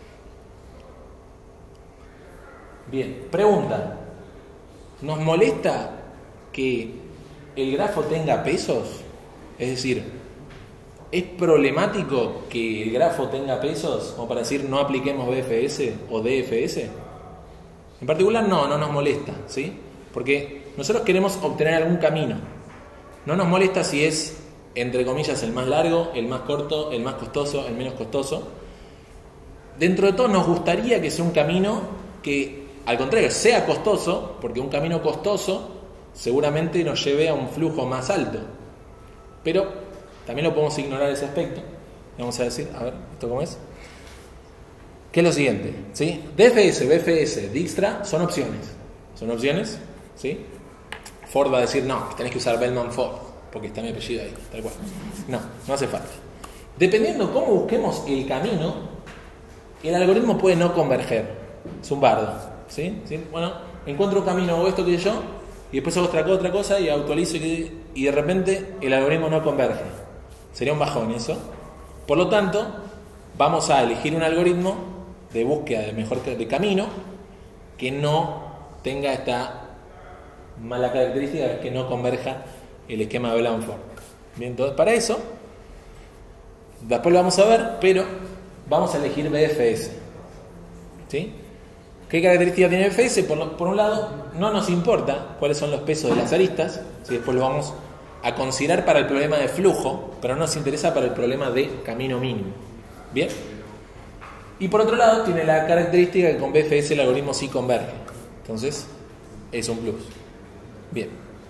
Bien. Pregunta. ¿Nos molesta que el grafo tenga pesos? Es decir, ¿es problemático que el grafo tenga pesos? Como para decir no apliquemos BFS o DFS. En particular no nos molesta, ¿sí? Porque nosotros queremos obtener algún camino. No nos molesta si es, entre comillas, el más largo, el más corto, el más costoso, el menos costoso. Dentro de todo nos gustaría que sea un camino que, al contrario, sea costoso, porque un camino costoso seguramente nos lleve a un flujo más alto. Pero también lo podemos ignorar ese aspecto. Vamos a decir, a ver, ¿esto cómo es? ¿Qué es lo siguiente? ¿Sí? DFS, BFS, Dijkstra son opciones. Son opciones, ¿sí? Ford va a decir, no, tenés que usar Bellman Ford, porque está mi apellido ahí, tal cual. No hace falta. Dependiendo cómo busquemos el camino, el algoritmo puede no converger. Es un bardo, ¿sí? Bueno, encuentro un camino o esto que yo, y después hago otra cosa y actualizo y de repente el algoritmo no converge. Sería un bajón eso. Por lo tanto, vamos a elegir un algoritmo de búsqueda de camino que no tenga esta mala característica, que no converja el esquema de Bellman-Ford. Bien, entonces para eso, después lo vamos a ver, pero vamos a elegir BFS. ¿Sí? ¿Qué característica tiene BFS? Por un lado, no nos importa cuáles son los pesos de las aristas, ¿sí? Después lo vamos a considerar para el problema de flujo, pero no nos interesa para el problema de camino mínimo. ¿Bien? Y por otro lado, tiene la característica que con BFS el algoritmo sí converge. Entonces, es un plus. Bien.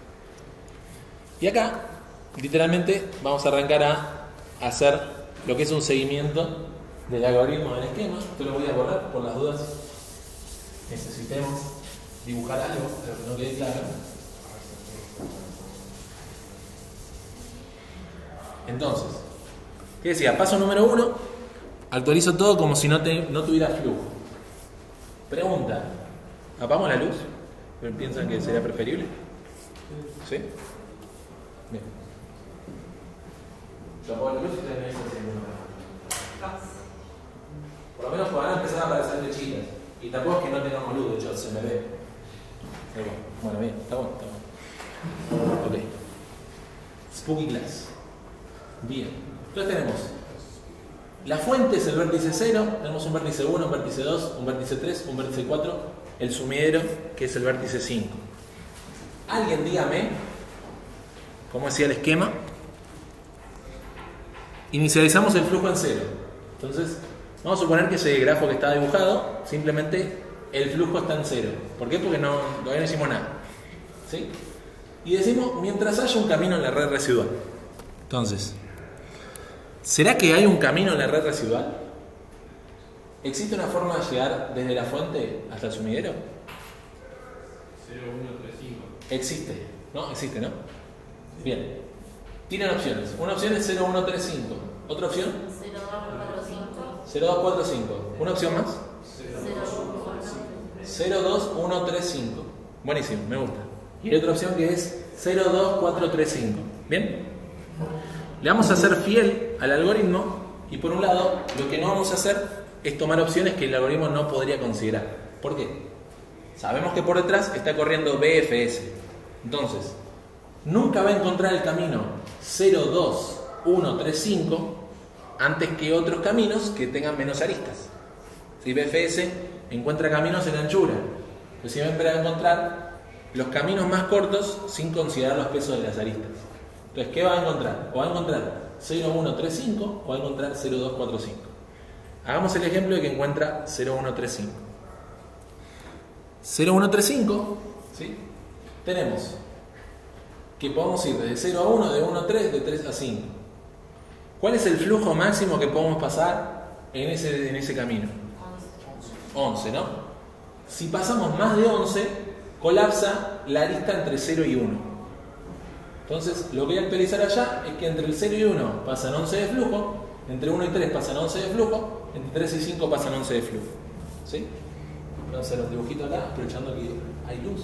Y acá, literalmente, vamos a arrancar a hacer lo que es un seguimiento del algoritmo del esquema. Esto lo voy a borrar por las dudas. Necesitemos dibujar algo, pero que no quede claro. Entonces, ¿qué decía? Paso número 1, actualizo todo como si no tuviera flujo. Pregunta, ¿apagamos la luz? ¿Piensan que sería preferible? ¿Sí? Bien. Yo apago la luz y ustedes me dicen si por lo menos podrán empezar a aparecer lechitas. Y tampoco es que no tengamos luz, de hecho se me ve. Bueno, bien, está bueno. Ok. Spooky Glass. Bien. Entonces tenemos la fuente es el vértice 0, tenemos un vértice 1, un vértice 2, un vértice 3, un vértice 4, el sumidero que es el vértice 5. Alguien dígame cómo hacía el esquema. Inicializamos el flujo en 0. Entonces, vamos a suponer que ese grafo que está dibujado, simplemente el flujo está en 0. ¿Por qué? Porque todavía no hicimos nada. ¿Sí? Y decimos, mientras haya un camino en la red residual. Entonces, ¿será que hay un camino en la red residual? ¿Existe una forma de llegar desde la fuente hasta el sumidero? 0135. Existe. ¿No? Existe, ¿no? Bien. Tienen opciones. Una opción es 0135. ¿Otra opción? 0245. 0245. ¿Una opción más? 02135. Buenísimo, me gusta. Y hay otra opción que es 02435. ¿Bien? Le vamos a hacer fiel al algoritmo Y por un lado, lo que no vamos a hacer es tomar opciones que el algoritmo no podría considerar. ¿Por qué? Sabemos que por detrás está corriendo BFS. Entonces, nunca va a encontrar el camino 0, 2, 1, 3, 5 antes que otros caminos que tengan menos aristas. Si BFS encuentra caminos en anchura, pues siempre va a encontrar los caminos más cortos sin considerar los pesos de las aristas. Entonces, ¿qué va a encontrar? O va a encontrar 0, 1, 3, 5 o va a encontrar 0, 2, 4, 5. Hagamos el ejemplo de que encuentra 0, 1, 3, 5. 0, 1, 3, 5, ¿sí? Tenemos que podemos ir desde 0 a 1, de 1 a 3, de 3 a 5. ¿Cuál es el flujo máximo que podemos pasar en ese camino? 11, ¿no? Si pasamos más de 11, colapsa la arista entre 0 y 1. Entonces, lo que voy a actualizar allá es que entre el 0 y 1 pasan 11 de flujo, entre 1 y 3 pasan 11 de flujo, entre 3 y 5 pasan 11 de flujo. ¿Sí? Vamos a hacer los dibujitos acá, aprovechando que hay luz.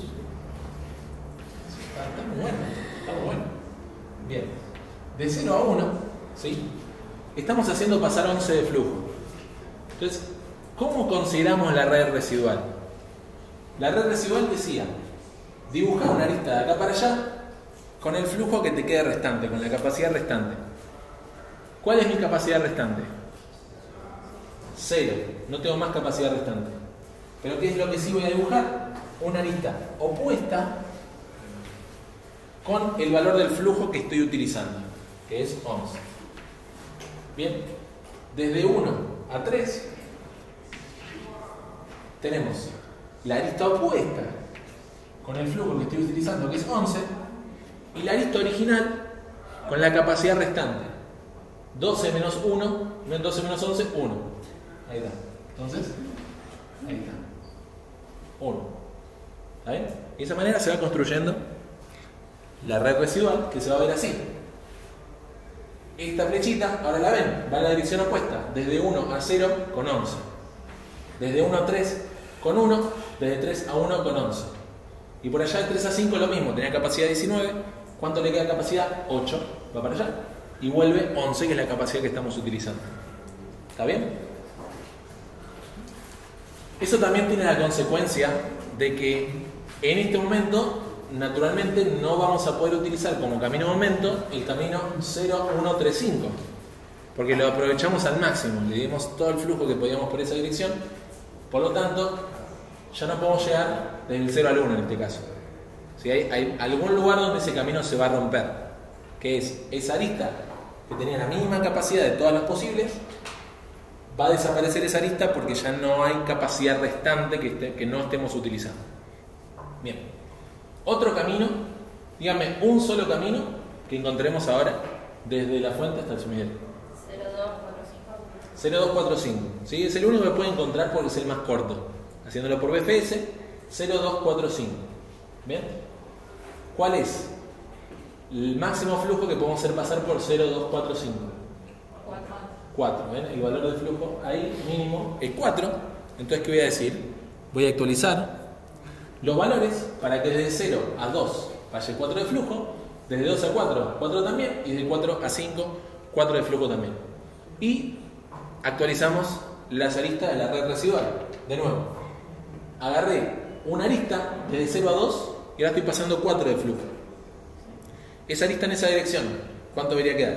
Está muy bueno, está muy bueno. Bien, de 0 a 1, ¿sí? Estamos haciendo pasar 11 de flujo. Entonces, ¿cómo consideramos la red residual? La red residual decía, dibuja una arista de acá para allá con el flujo que te quede restante, con la capacidad restante. ¿Cuál es mi capacidad restante? 0, no tengo más capacidad restante. ¿Pero qué es lo que sí voy a dibujar? Una arista opuesta con el valor del flujo que estoy utilizando, que es 11. Bien, desde 1 a 3 tenemos la arista opuesta con el flujo que estoy utilizando, que es 11, y la arista original con la capacidad restante. 12 menos 1, 12 menos 11, 1. Ahí está. Entonces, ahí está. 1. ¿Está bien? De esa manera se va construyendo la red residual, que se va a ver así. Esta flechita, ahora la ven, va en la dirección opuesta. Desde 1 a 0 con 11. Desde 1 a 3 con 1. Desde 3 a 1 con 11. Y por allá de 3 a 5 lo mismo, tenía capacidad 19. ¿Cuánto le queda capacidad? 8. Va para allá. Y vuelve 11, que es la capacidad que estamos utilizando. ¿Está bien? Eso también tiene la consecuencia de que en este momento, naturalmente, no vamos a poder utilizar como camino de momento el camino 0, 1, 3, 5. Porque lo aprovechamos al máximo, le dimos todo el flujo que podíamos por esa dirección. Por lo tanto, ya no podemos llegar desde el 0 al 1 en este caso. Si hay algún lugar donde ese camino se va a romper, que es esa arista que tenía la mínima capacidad de todas las posibles, va a desaparecer esa arista porque ya no hay capacidad restante que no estemos utilizando. Bien. Otro camino, dígame un solo camino que encontremos ahora desde la fuente hasta el sumidero. 0245. ¿Sí? Es el único que puede encontrar porque es el más corto. Haciéndolo por BFS, 0245. ¿Bien? ¿Cuál es el máximo flujo que podemos hacer pasar por 0245? 4. ¿Ven? El valor del flujo ahí mínimo es 4. Entonces, ¿qué voy a decir? Voy a actualizar los valores para que desde 0 a 2 vaya 4 de flujo, desde 2 a 4, 4 también, y desde 4 a 5, 4 de flujo también. Y actualizamos las aristas de la red residual. De nuevo, agarré una arista desde 0 a 2 y ahora estoy pasando 4 de flujo. Esa arista en esa dirección, ¿cuánto debería quedar?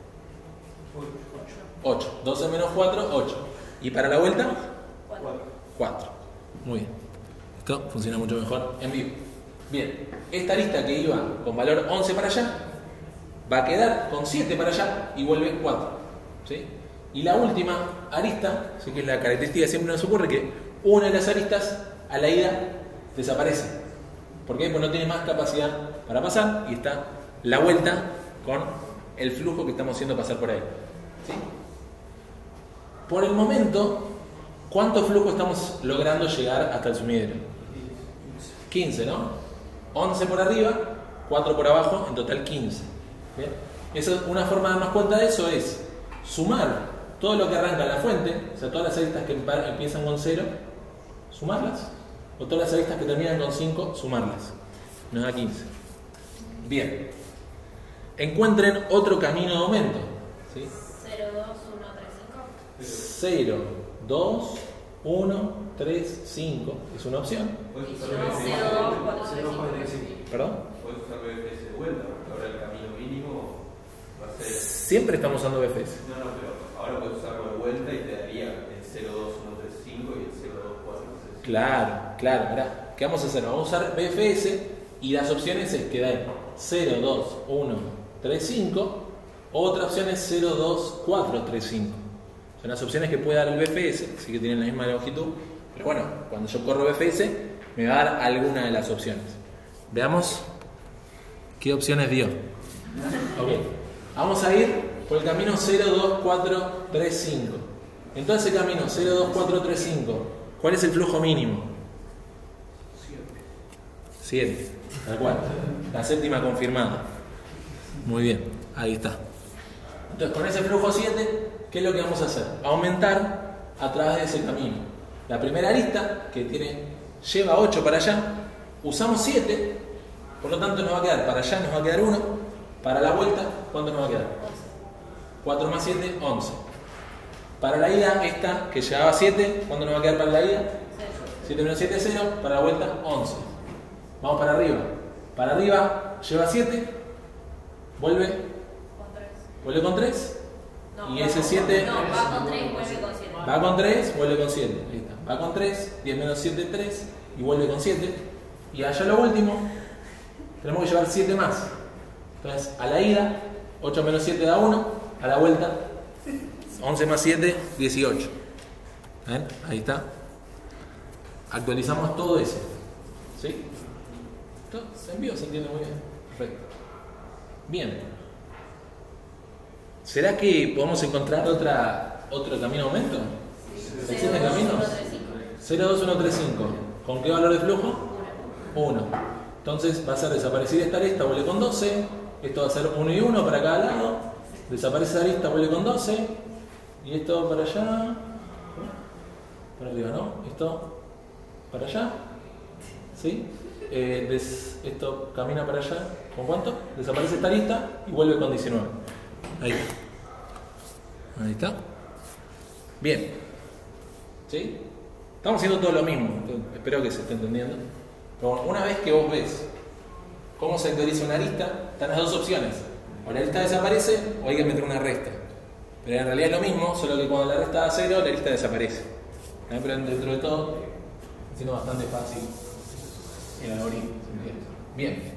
8. 12 menos 4, 8. ¿Y para la vuelta? 4. Muy bien. Esto funciona mucho mejor en vivo. Bien, esta arista que iba con valor 11 para allá, va a quedar con 7 para allá y vuelve 4. ¿Sí? Y la última arista, ¿sí? Que es la característica que siempre nos ocurre, que una de las aristas a la ida desaparece. ¿Por qué? Porque no tiene más capacidad para pasar y está la vuelta con el flujo que estamos haciendo pasar por ahí. ¿Sí? Por el momento, ¿cuánto flujo estamos logrando llegar hasta el sumidero? 15, ¿no? 11 por arriba, 4 por abajo, en total 15. ¿Bien? Una forma de darnos cuenta de eso es sumar todo lo que arranca en la fuente, o sea, todas las aristas que empiezan con 0, sumarlas, o todas las aristas que terminan con 5, sumarlas. Nos da 15. Bien. Encuentren otro camino de aumento. ¿Sí? 0, 2, 1, 3, 5. 0, 2, 1, 3, 5 es una opción. Puedes Y usar si no, BFS. 0, 2, 4, 3, 5. ¿Perdón? Puedes usar BFS de vuelta, porque ahora el camino mínimo va a ser. Siempre estamos usando BFS. No, pero ahora puedes usarlo de vuelta y te daría el 0, 2, 1, 3, 5 y el 0, 2, 4, 3, 5. Claro, claro. Mirá, ¿qué vamos a hacer? Vamos a usar BFS y las opciones es que da 0, 2, 1, 3, 5. Otra opción es 0, 2, 4, 3, 5. Son las opciones que puede dar el BFS, así que tienen la misma longitud. Pero bueno, cuando yo corro BFS me va a dar alguna de las opciones. Veamos qué opciones dio. Ok, vamos a ir por el camino 0, 2, 4, 3, 5. En todo ese camino 0, 2, 4, 3, 5, ¿cuál es el flujo mínimo? 7, tal cual. La séptima confirmada. Muy bien, ahí está. Entonces con ese flujo 7, ¿qué es lo que vamos a hacer? Aumentar a través de ese camino. La primera arista, que lleva 8 para allá, usamos 7, por lo tanto nos va a quedar para allá, nos va a quedar 1, para la vuelta, ¿cuánto nos va a quedar? 4 más 7, 11. Para la ida, esta que llevaba 7, ¿cuánto nos va a quedar para la ida? 7 menos 7 es 0, para la vuelta 11. Vamos para arriba. Para arriba lleva 7, vuelve con 3. No, Y ese 7 no, va con 3, vuelve con 7. va con 3, vuelve con 7. Ahí está. Va con 3, 10 menos 7, 3, y vuelve con 7. Y allá lo último, tenemos que llevar 7 más. Entonces, a la ida, 8 menos 7 da 1, a la vuelta, 11 más 7, 18. ¿Ven? Ahí está. Actualizamos todo eso. ¿Sí? ¿Todo? Se envió, se entiende muy bien. Perfecto. Bien. ¿Será que podemos encontrar otro camino aumento? ¿Existen caminos? 0, 2, 1, 3, 5. ¿Con qué valor de flujo? 1. Entonces va a ser desaparecer esta arista, vuelve con 12. Esto va a ser 1 y 1 para cada lado. Desaparece esta arista, vuelve con 12. Y esto para allá. Para arriba, ¿no? Esto para allá. ¿Sí? Esto camina para allá. ¿Con cuánto? Desaparece esta arista y vuelve con 19. Ahí. Ahí está. Bien. ¿Sí? Estamos haciendo todo lo mismo. Espero que se esté entendiendo. Pero bueno, una vez que vos ves cómo se actualiza una arista, están las dos opciones. O la arista desaparece o hay que meter una resta. Pero en realidad es lo mismo, solo que cuando la resta da 0, la arista desaparece. Pero dentro de todo, es siendo bastante fácil el algoritmo. Bien.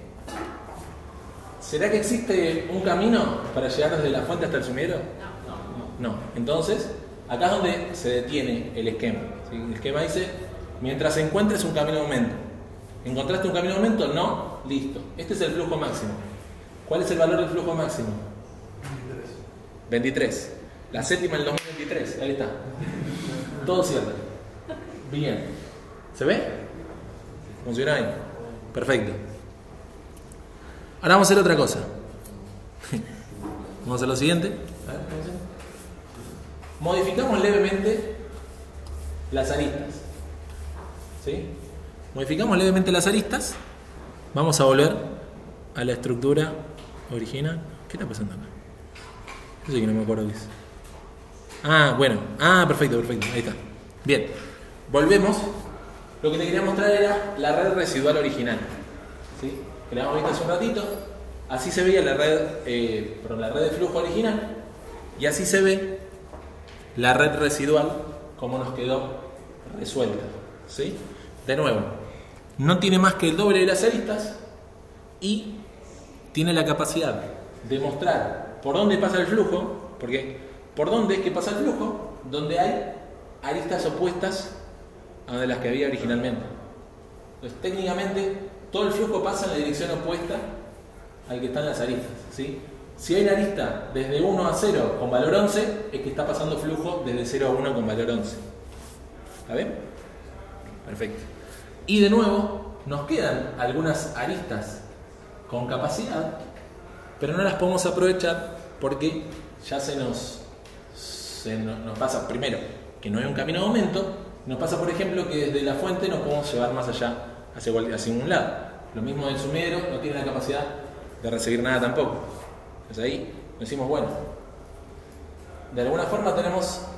¿Será que existe un camino para llegar desde la fuente hasta el sumidero? No. Entonces, acá es donde se detiene el esquema. ¿Sí? El esquema dice, mientras encuentres un camino de aumento. ¿Encontraste un camino de aumento? No. Listo. Este es el flujo máximo. ¿Cuál es el valor del flujo máximo? 23. La séptima en el 2023. Ahí está. Todo cierto. Bien. ¿Se ve? ¿Funciona bien? Perfecto. Ahora vamos a hacer otra cosa. Vamos a hacer lo siguiente. A ver, modificamos levemente las aristas. ¿Sí? Modificamos levemente las aristas. Vamos a volver a la estructura original. ¿Qué está pasando acá? Eso sí que no me acuerdo qué es. Ah, bueno. Ah, perfecto. Ahí está. Bien. Volvemos. Lo que te quería mostrar era la red residual original. ¿Sí? Que la hemos visto hace un ratito. Así se veía la red de flujo original. Y así se ve la red residual como nos quedó resuelta. ¿Sí? De nuevo, no tiene más que el doble de las aristas y tiene la capacidad de mostrar por dónde pasa el flujo, porque por dónde es que pasa el flujo, donde hay aristas opuestas a las que había originalmente. Entonces, técnicamente, todo el flujo pasa en la dirección opuesta al que están las aristas. ¿Sí? Si hay una arista desde 1 a 0 con valor 11, es que está pasando flujo desde 0 a 1 con valor 11. ¿Está bien? Perfecto. Y de nuevo, nos quedan algunas aristas con capacidad, pero no las podemos aprovechar porque ya se nos pasa, primero, que no hay un camino de aumento. Nos pasa, por ejemplo, que desde la fuente nos podemos llevar más allá, hacia un lado. Lo mismo del sumidero, no tiene la capacidad de recibir nada tampoco. Entonces ahí decimos, bueno, de alguna forma tenemos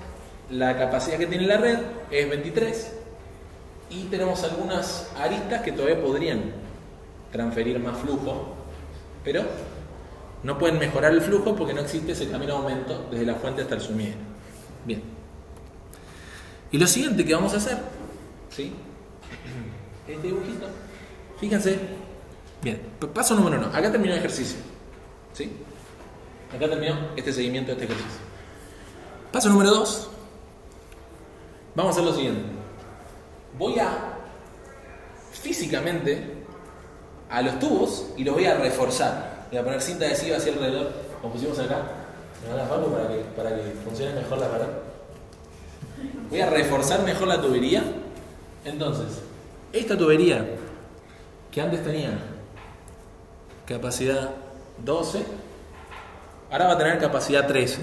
la capacidad que tiene la red es 23 y tenemos algunas aristas que todavía podrían transferir más flujo, pero no pueden mejorar el flujo porque no existe ese camino de aumento desde la fuente hasta el sumidero. Bien. Y lo siguiente que vamos a hacer, ¿sí? Este dibujito. Fíjense. Bien, paso número 1. Acá terminó el ejercicio. ¿Sí? Acá terminó este seguimiento de este ejercicio. Paso número 2. Vamos a hacer lo siguiente. Voy a físicamente a los tubos y los voy a reforzar. Voy a poner cinta adhesiva hacia alrededor, como pusimos acá. Me van a Pablo para que funcione mejor la pared. Voy a reforzar mejor la tubería. Entonces, esta tubería que antes tenía capacidad 12, ahora va a tener capacidad 13.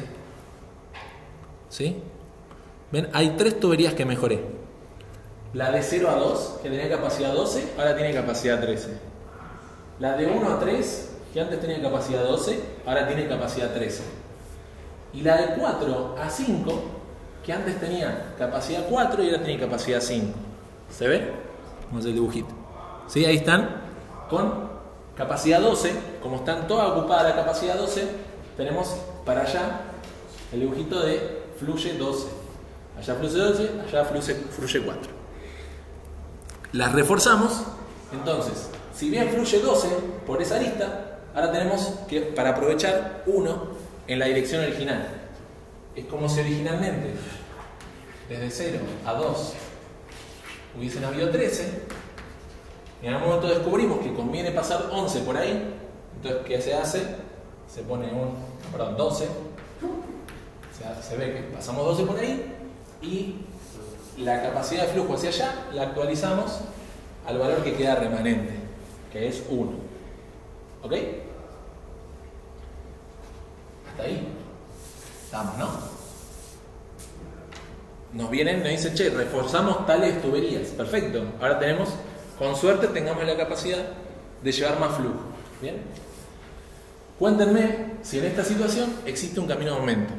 ¿Sí? ¿Ven? Hay 3 tuberías que mejoré. La de 0 a 2, que tenía capacidad 12, ahora tiene capacidad 13. La de 1 a 3, que antes tenía capacidad 12, ahora tiene capacidad 13. Y la de 4 a 5, que antes tenía capacidad 4 y ahora tiene capacidad 5. ¿Se ve? Vamos a hacer el dibujito. ¿Sí? Ahí están con capacidad 12. Como están todas ocupadas la capacidad 12, tenemos para allá el dibujito de fluye 12. Allá fluye 12, allá fluye 4. Las reforzamos. Entonces, si bien fluye 12 por esa arista, ahora tenemos que, para aprovechar 1 en la dirección original. Es como si originalmente desde 0 a 2 hubiesen habido 13 y en algún momento descubrimos que conviene pasar 11 por ahí. Entonces, ¿qué se hace? Se pone 12. Se ve que pasamos 12 por ahí y la capacidad de flujo hacia allá la actualizamos al valor que queda remanente, que es 1. ¿Ok? Hasta ahí estamos, ¿no? Nos dicen, che, reforzamos tales tuberías. Perfecto. Ahora tenemos, con suerte, tengamos la capacidad de llevar más flujo. ¿Bien? Cuéntenme si en esta situación existe un camino de aumento.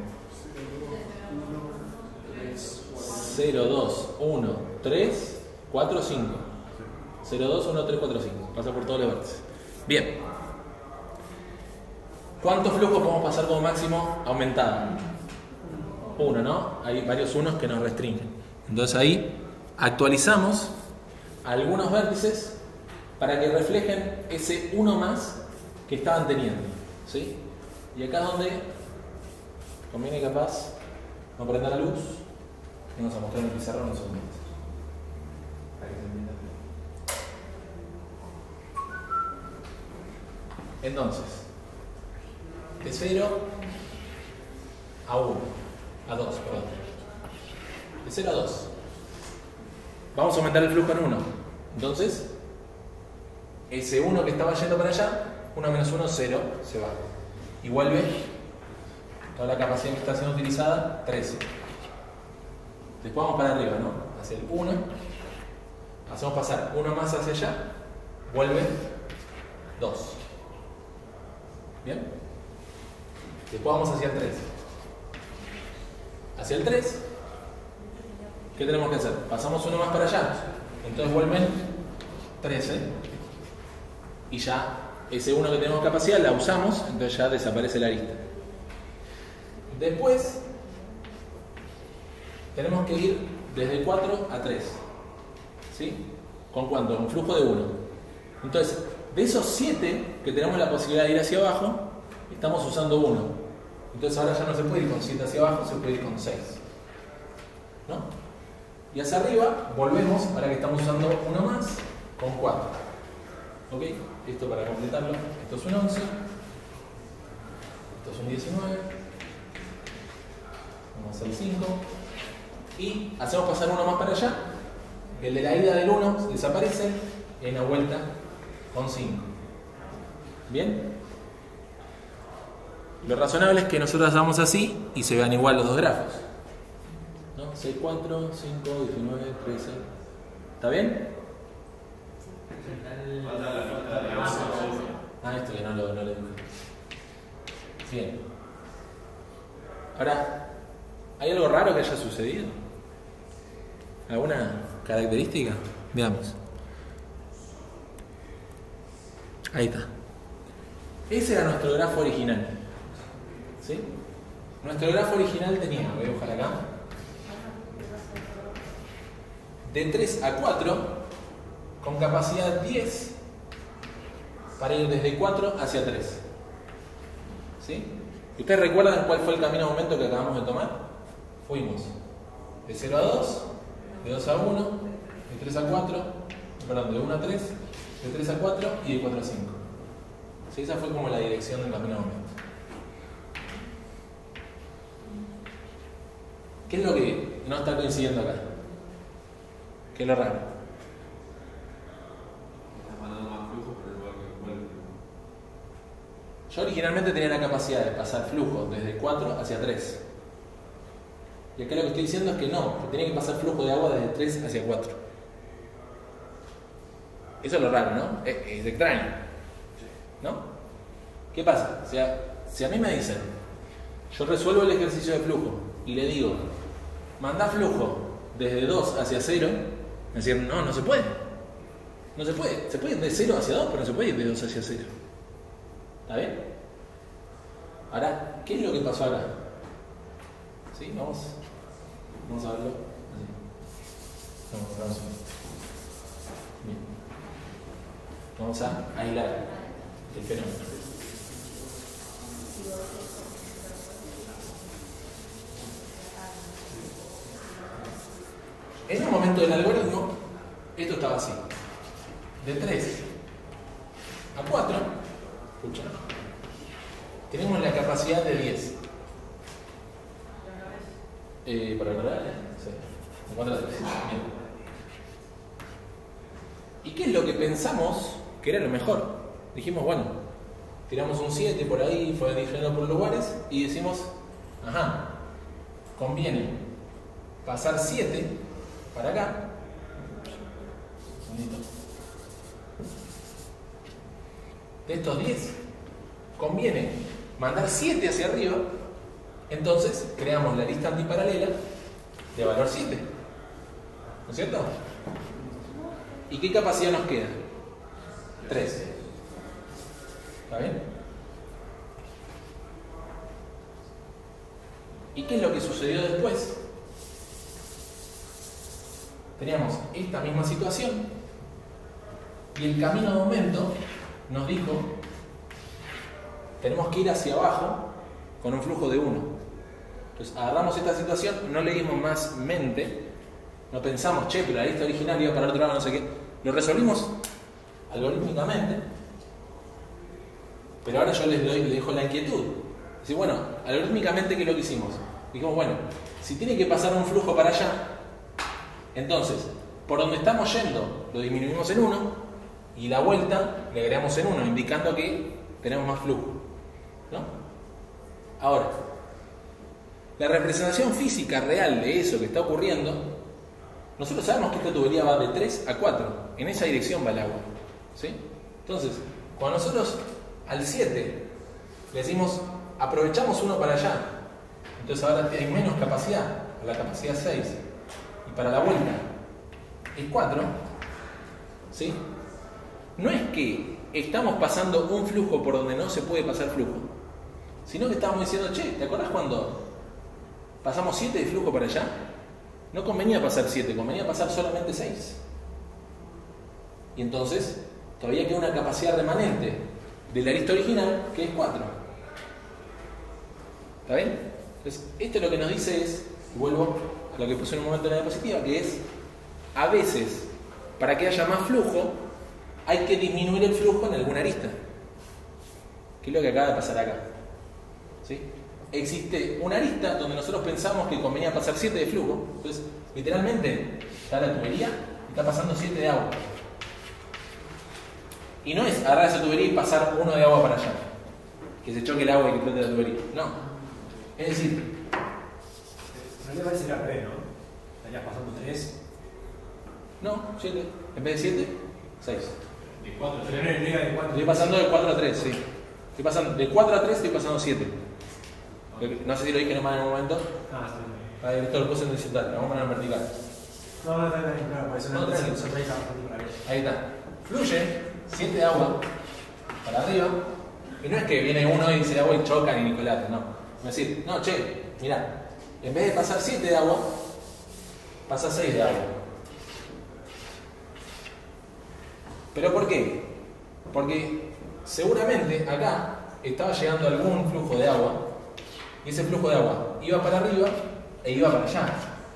0, 2, 1, 3, 4, 5. 0, 2, 1, 3, 4, 5. Pasa por todos los vértices. Bien. ¿Cuántos flujos podemos pasar como máximo aumentado? 1, ¿no? Hay varios unos que nos restringen. Entonces ahí actualizamos algunos vértices para que reflejen ese 1 más que estaban teniendo. ¿Sí? Y acá es donde conviene capaz no prender la luz. Vamos a mostrar en el pizarrón unos segundos. Para que se entienda. Entonces, de 0 a 1, a 2, perdón. De 0 a 2. Vamos a aumentar el flujo en 1. Entonces, ese 1 que estaba yendo para allá, 1 menos 1, 0, se va. Y vuelve toda la capacidad que está siendo utilizada, 13. Después vamos para arriba, ¿no? Hacia el 1. Hacemos pasar 1 más hacia allá. Vuelve 2. ¿Bien? Después vamos hacia el 3. Hacia el 3. ¿Qué tenemos que hacer? Pasamos 1 más para allá. Entonces vuelven 13. Y ya ese 1 que tenemos capacidad la usamos. Entonces ya desaparece la arista. Después tenemos que ir desde 4 a 3. ¿Sí? ¿Con cuánto? Un flujo de 1. Entonces, de esos 7 que tenemos la posibilidad de ir hacia abajo, estamos usando 1. Entonces ahora ya no se puede ir con 7 hacia abajo, se puede ir con 6. ¿No? Y hacia arriba volvemos, ahora que estamos usando 1 más, con 4. ¿Ok? Esto para completarlo. Esto es un 11. Esto es un 19. Vamos a hacer el 5. Y hacemos pasar 1 más para allá. El de la ida del 1 desaparece. Y hay una vuelta con 5. ¿Bien? Lo razonable es que nosotros hagamos así y se vean igual los dos grafos. ¿No? 6, 4, 5, 19, 13. ¿Está bien? Ah, esto que no lo dije. Bien. Ahora, ¿Hay algo raro que haya sucedido? ¿Alguna característica? Veamos. Ahí está. Ese era nuestro grafo original. ¿Sí? Nuestro grafo original tenía, voy a dibujar acá, de 3 a 4, con capacidad 10 para ir desde 4 hacia 3. ¿Sí? ¿Ustedes recuerdan cuál fue el camino de aumento que acabamos de tomar? Fuimos de 0 a 2, de 2 a 1, de 3 a 4, perdón, de 1 a 3, de 3 a 4 y de 4 a 5. ¿Sí? Esa fue como la dirección del camino de aumento. ¿Qué es lo que no está coincidiendo acá? ¿Qué es lo raro? Estás mandando más flujo, pero igual que vuelve. Yo originalmente tenía la capacidad de pasar flujo desde 4 hacia 3. Y acá lo que estoy diciendo es que no, que tenía que pasar flujo de agua desde 3 hacia 4. Eso es lo raro, ¿no? Es extraño, ¿no? ¿Qué pasa? Si a mí me dicen, yo resuelvo el ejercicio de flujo y le digo, mandá flujo desde 2 hacia 0, me decían, no se puede. No se puede. Se puede ir de 0 hacia 2, pero no se puede ir de 2 hacia 0. ¿Está bien? Ahora, ¿qué es lo que pasó acá? ¿Sí? Vamos a verlo. Vamos. Bien. Vamos a aislar el fenómeno. En un momento del algoritmo, esto estaba así. De 3 a 4, escucha, tenemos la capacidad de 10. ¿Para recordar? Sí. De 4 a 3. Bien. ¿Y qué es lo que pensamos que era lo mejor? Dijimos, bueno, tiramos un 7 por ahí, fue diferiendo por lugares, y decimos, ajá, conviene pasar 7 para acá. De estos 10, conviene mandar 7 hacia arriba. Entonces creamos la lista antiparalela de valor 7. ¿No es cierto? ¿Y qué capacidad nos queda? 3. ¿Está bien? ¿Y qué es lo que sucedió después? Teníamos esta misma situación y el camino de aumento nos dijo, tenemos que ir hacia abajo con un flujo de 1. Entonces agarramos esta situación, no le dimos más mente, no pensamos, che, pero la lista original iba para el otro lado, no sé qué. Lo resolvimos algorítmicamente, pero ahora yo les dejo la inquietud. Decir, bueno, algorítmicamente, ¿qué es lo que hicimos? Dijimos, bueno, si tiene que pasar un flujo para allá, entonces, por donde estamos yendo, lo disminuimos en 1 y la vuelta le agregamos en 1, indicando que tenemos más flujo, ¿no? Ahora, la representación física real de eso que está ocurriendo, nosotros sabemos que esta tubería va de 3 a 4, en esa dirección va el agua, ¿sí? Entonces, cuando nosotros al 7 le decimos, aprovechamos 1 para allá, entonces ahora hay menos capacidad, a la capacidad 6, y para la vuelta es 4, ¿sí? No es que estamos pasando un flujo por donde no se puede pasar flujo, sino que estamos diciendo, che, ¿te acuerdas cuando pasamos 7 de flujo para allá? No convenía pasar 7, convenía pasar solamente 6. Y entonces todavía queda una capacidad remanente de la lista original que es 4. ¿Está bien? Entonces, esto lo que nos dice es, y vuelvo a lo que puse en un momento en la diapositiva, que es, a veces, para que haya más flujo, hay que disminuir el flujo en alguna arista. ¿Qué es lo que acaba de pasar acá? ¿Sí? Existe una arista donde nosotros pensamos que convenía pasar 7 de flujo. Entonces, literalmente, está la tubería y está pasando 7 de agua. Y no es agarrar esa tubería y pasar 1 de agua para allá, que se choque el agua y que flote la tubería. No. Es decir, No le parece la P, ¿no? Estarías pasando 3. no, 7. En vez de 7, 6. De 4 a 3. Pero no de 4. Estoy pasando de 4 a 3, sí. Estoy pasando de 4 a 3, estoy pasando 7. No sé si lo dije nomás en un momento. Ah, sí. Ahí esto lo puse en horizontal, lo vamos a poner en vertical. No, claro, por eso No, no tranquilo. Ahí está. Fluye 7 de agua para arriba. Y no es que viene uno y dice agua y chocan y Nicolás, no. Es decir, no, che, mirá, en vez de pasar 7 de agua, pasa 6 de agua. ¿Pero por qué? Porque seguramente acá estaba llegando algún flujo de agua y ese flujo de agua iba para arriba e iba para allá.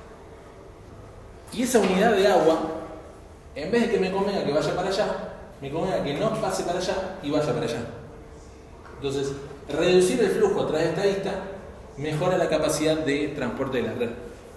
Y esa unidad de agua, en vez de que me convenga que vaya para allá, me convenga que no pase para allá y vaya para allá. Entonces, reducir el flujo a través de esta vista mejora la capacidad de transporte de la red.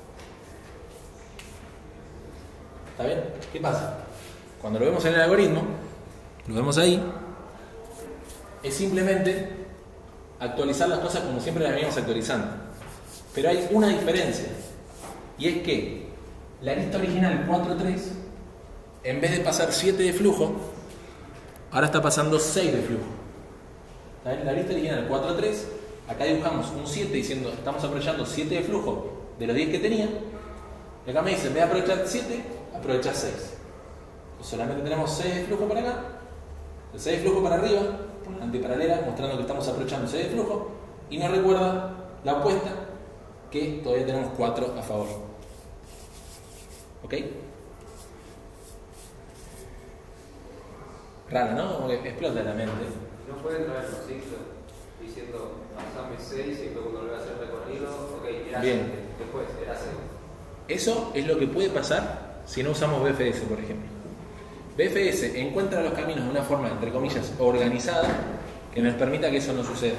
¿Está bien? ¿Qué pasa? Cuando lo vemos en el algoritmo, lo vemos ahí, es simplemente actualizar las cosas como siempre las venimos actualizando. Pero hay una diferencia, y es que la lista original 4.3, en vez de pasar 7 de flujo, ahora está pasando 6 de flujo. La lista original 4.3, acá dibujamos un 7 diciendo estamos aprovechando 7 de flujo de los 10 que tenía, y acá me dice en vez de aprovechar 7, aprovecha 6. Entonces solamente tenemos 6 de flujo para acá, 6 de flujo para arriba, una antiparalela mostrando que estamos aprovechando 6 de flujo, y nos recuerda la opuesta que todavía tenemos 4 a favor. ¿Ok? Raro, ¿no? Como que explota la mente. No pueden traer los ciclos diciendo pasame 6 y después cuando lo voy a hacer recorrido, ok, era 7, después era 6. Eso es lo que puede pasar si no usamos BFS, por ejemplo. BFS encuentra los caminos de una forma, entre comillas, organizada, que nos permita que eso no suceda.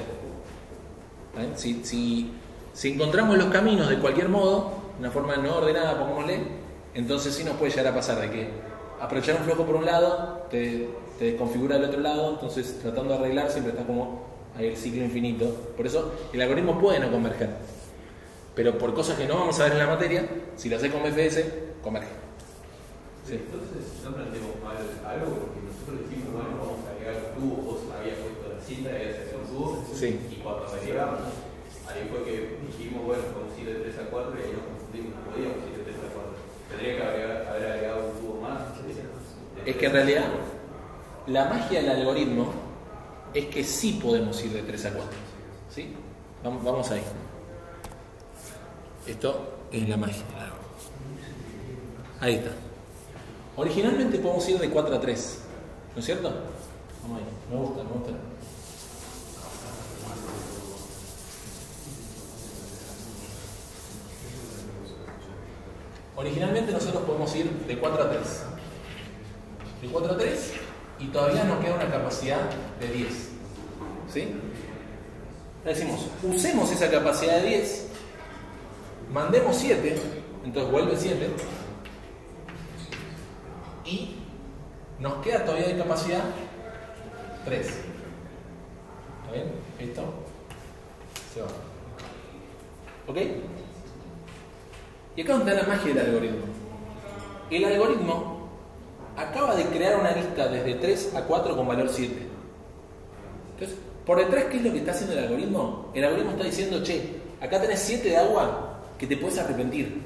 Si encontramos los caminos de cualquier modo, de una forma no ordenada, pongámosle, entonces sí nos puede llegar a pasar de que aprovechar un flujo por un lado te desconfigura el otro lado, entonces tratando de arreglar siempre está como ahí el ciclo infinito. Por eso el algoritmo puede no converger, pero por cosas que no vamos a ver en la materia, si lo haces con BFS, converge. Sí. Entonces no planteemos mal algo, porque nosotros dijimos, bueno, vamos a agregar un tubo, vos habías puesto la cinta y habías hecho un tubo, Sí. y cuando agregamos, ahí fue que dijimos, bueno, vamos a ir de 3 a 4 y ahí nos confundimos, no podíamos ir de 3 a 4. Tendría que haber agregado un tubo más. Es que en realidad la magia del algoritmo es que sí podemos ir de 3 a 4. ¿Sí? Vamos ahí. Esto es la magia del algoritmo. Ahí está. Originalmente podemos ir de 4 a 3. ¿No es cierto? Vamos ahí. Me gusta. Originalmente nosotros podemos ir de 4 a 3. De 4 a 3 y todavía nos queda una capacidad de 10. ¿Sí? Decimos, usemos esa capacidad de 10, mandemos 7, entonces vuelve 7, y nos queda todavía de capacidad 3. ¿Está bien? Esto se va. ¿Ok? Y acá donde está la magia del algoritmo. El algoritmo acaba de crear una lista desde 3 a 4 con valor 7. Entonces, por detrás, ¿qué es lo que está haciendo el algoritmo? El algoritmo está diciendo, che, acá tenés 7 de agua que te puedes arrepentir.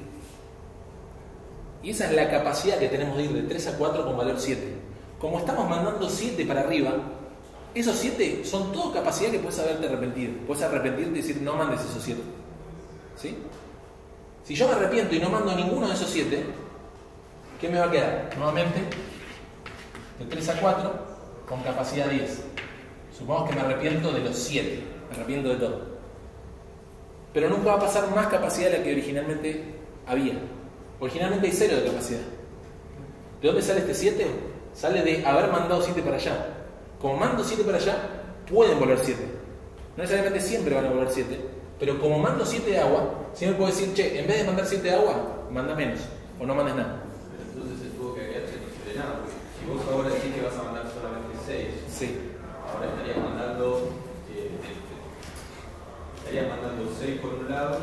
Y esa es la capacidad que tenemos de ir de 3 a 4 con valor 7. Como estamos mandando 7 para arriba, esos 7 son todo capacidad que puedes haberte arrepentido. Puedes arrepentirte y decir, no mandes esos 7. ¿Sí? Si yo me arrepiento y no mando ninguno de esos 7, ¿qué me va a quedar? Nuevamente, de 3 a 4 con capacidad 10. Supongamos que me arrepiento de los 7, me arrepiento de todo. Pero nunca va a pasar más capacidad de la que originalmente había. Originalmente hay 0 de capacidad. ¿De dónde sale este 7? Sale de haber mandado 7 para allá. Como mando 7 para allá, pueden volar 7. No necesariamente siempre van a volar 7, pero como mando 7 de agua, siempre puedo decir, che, en vez de mandar 7 de agua, manda menos, o no mandes nada. Entonces el tubo que agregaste no sirve de nada, porque si vos ahora decís que vas a mandar solamente 6, Sí. ahora estarías mandando 6 por un lado,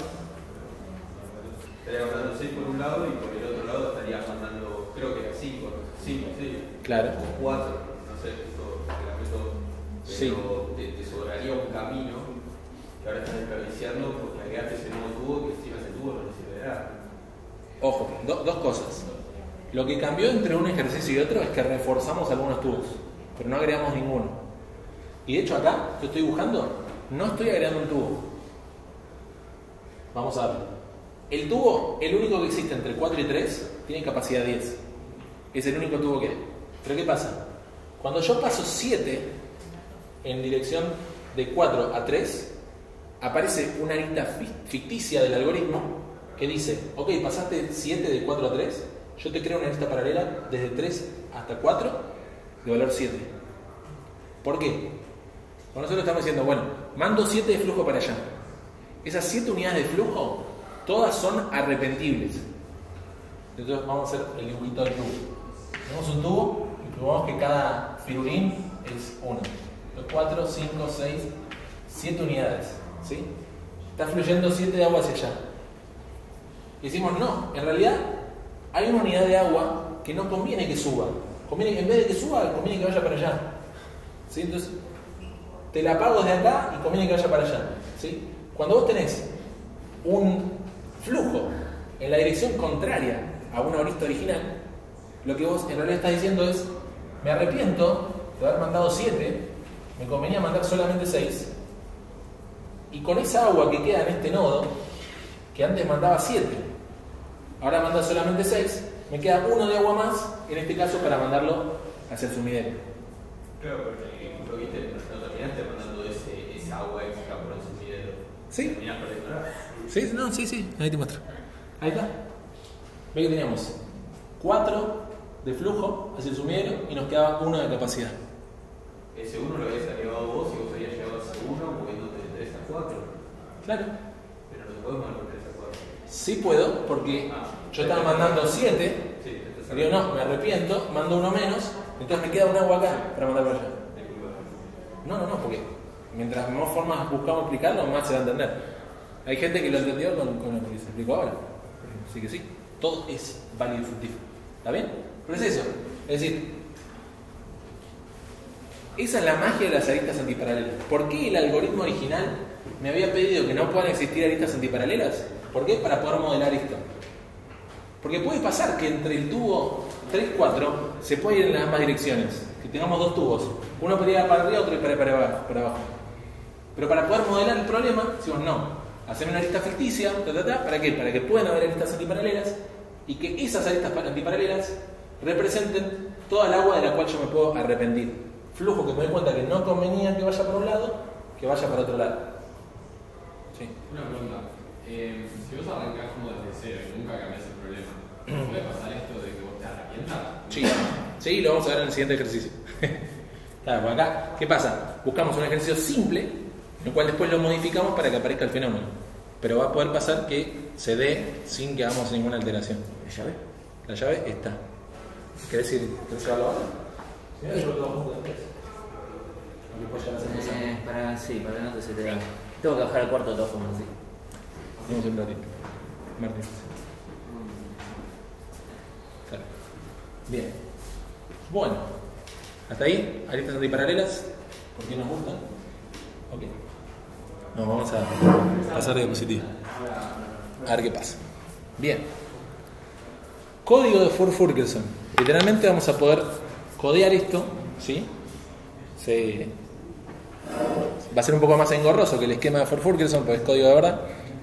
y por el otro lado estarías mandando, creo que era 5, sí, Claro. o 4, no sé, esto reglamento, Sí. pero te sobraría un camino que ahora estás desperdiciando porque agregaste ese nuevo tubo que encima ese tubo no le sirve de Ojo, dos cosas. Lo que cambió entre un ejercicio y otro es que reforzamos algunos tubos, pero no agregamos ninguno. Y de hecho acá, yo estoy dibujando, no estoy agregando un tubo. Vamos a verlo. El tubo, el único que existe entre 4 y 3, tiene capacidad 10. Es el único tubo que hay. Pero ¿qué pasa? Cuando yo paso 7 en dirección de 4 a 3, aparece una arista ficticia del algoritmo que dice, ok, pasaste 7 de 4 a 3, yo te creo una arista paralela desde 3 hasta 4 de valor 7. ¿Por qué? Cuando nosotros estamos diciendo, bueno, mando 7 de flujo para allá. Esas 7 unidades de flujo, todas son arrepentibles. Entonces vamos a hacer el dibujito del tubo. Tenemos un tubo y probamos que cada firurín es 1. 4, 5, 6, 7 unidades. ¿Sí? Está fluyendo 7 de agua hacia allá. Y decimos, no, en realidad hay una unidad de agua que no conviene que suba. Conviene, en vez de que suba, conviene que vaya para allá. ¿Sí? Entonces, te la pago desde acá y conviene que vaya para allá. ¿Sí? Cuando vos tenés un flujo en la dirección contraria a una arista original, lo que vos en realidad estás diciendo es, me arrepiento de haber mandado 7, me convenía mandar solamente 6, y con esa agua que queda en este nodo, que antes mandaba 7, ahora manda solamente 6, me queda 1 de agua más, en este caso para mandarlo hacia el sumidero. Claro, porque lo viste, no terminaste mandando esa agua extra por el sumidero. ¿Sí? Terminás perdiendo nada. Sí, no, sí, ahí te muestro. Ahí está. Ve que teníamos 4 de flujo hacia el sumidero y nos quedaba 1 de capacidad. Ese 1 lo habías agregado vos y vos habías llegado a ese 1 moviéndote de 3 a 4. Claro. Pero no te podés mover de 3 a 4. Sí puedo, porque yo estaba mandando 7. Sí, Y digo, no, me arrepiento, mando 1 menos, entonces me queda un agua acá para mandar para allá. No, porque mientras más formas buscamos explicarlo, más se va a entender. Hay gente que lo entendió con lo que se explicó ahora. Así que sí, todo es válido y fructífero. ¿Está bien? Pero es eso. Es decir, esa es la magia de las aristas antiparalelas. ¿Por qué el algoritmo original me había pedido que no puedan existir aristas antiparalelas? ¿Por qué? Para poder modelar esto. Porque puede pasar que entre el tubo 3, 4 se puede ir en las ambas direcciones. Que tengamos 2 tubos. Uno para ir para arriba, otro para abajo. Pero para poder modelar el problema, decimos no. Hacemos una arista ficticia, ¿para qué? Para que puedan haber aristas antiparalelas y que esas aristas antiparalelas representen toda el agua de la cual yo me puedo arrepentir. Flujo que me doy cuenta que no convenía que vaya por un lado, que vaya para otro lado. Sí. Una pregunta. Si vos arrancás como desde cero y nunca cambiás el problema, ¿puede pasar esto de que vos te arrepientas? Sí, lo vamos a ver en el siguiente ejercicio. Claro, pues acá, ¿qué pasa? Buscamos un ejercicio simple, en el cual después lo modificamos para que aparezca el fenómeno. Pero va a poder pasar que se dé sin que hagamos ninguna alteración. ¿La llave? La llave está. ¿Querés llevarlo ahora? Sí, yo lo trabajo después. Para que no te se te da. Tengo que bajar al cuarto de todas formas, sí. Vamos un ratito. Martín. Claro. Bien. Bueno. Hasta ahí, aristas antiparalelas. ¿Por qué nos gustan? Ok. Nos vamos a pasar de diapositiva. A ver qué pasa. Bien. Código de Furr-Furkelson. Literalmente vamos a poder codear esto, ¿sí? Va a ser un poco más engorroso que el esquema de Furr-Furkelson, porque es código de verdad.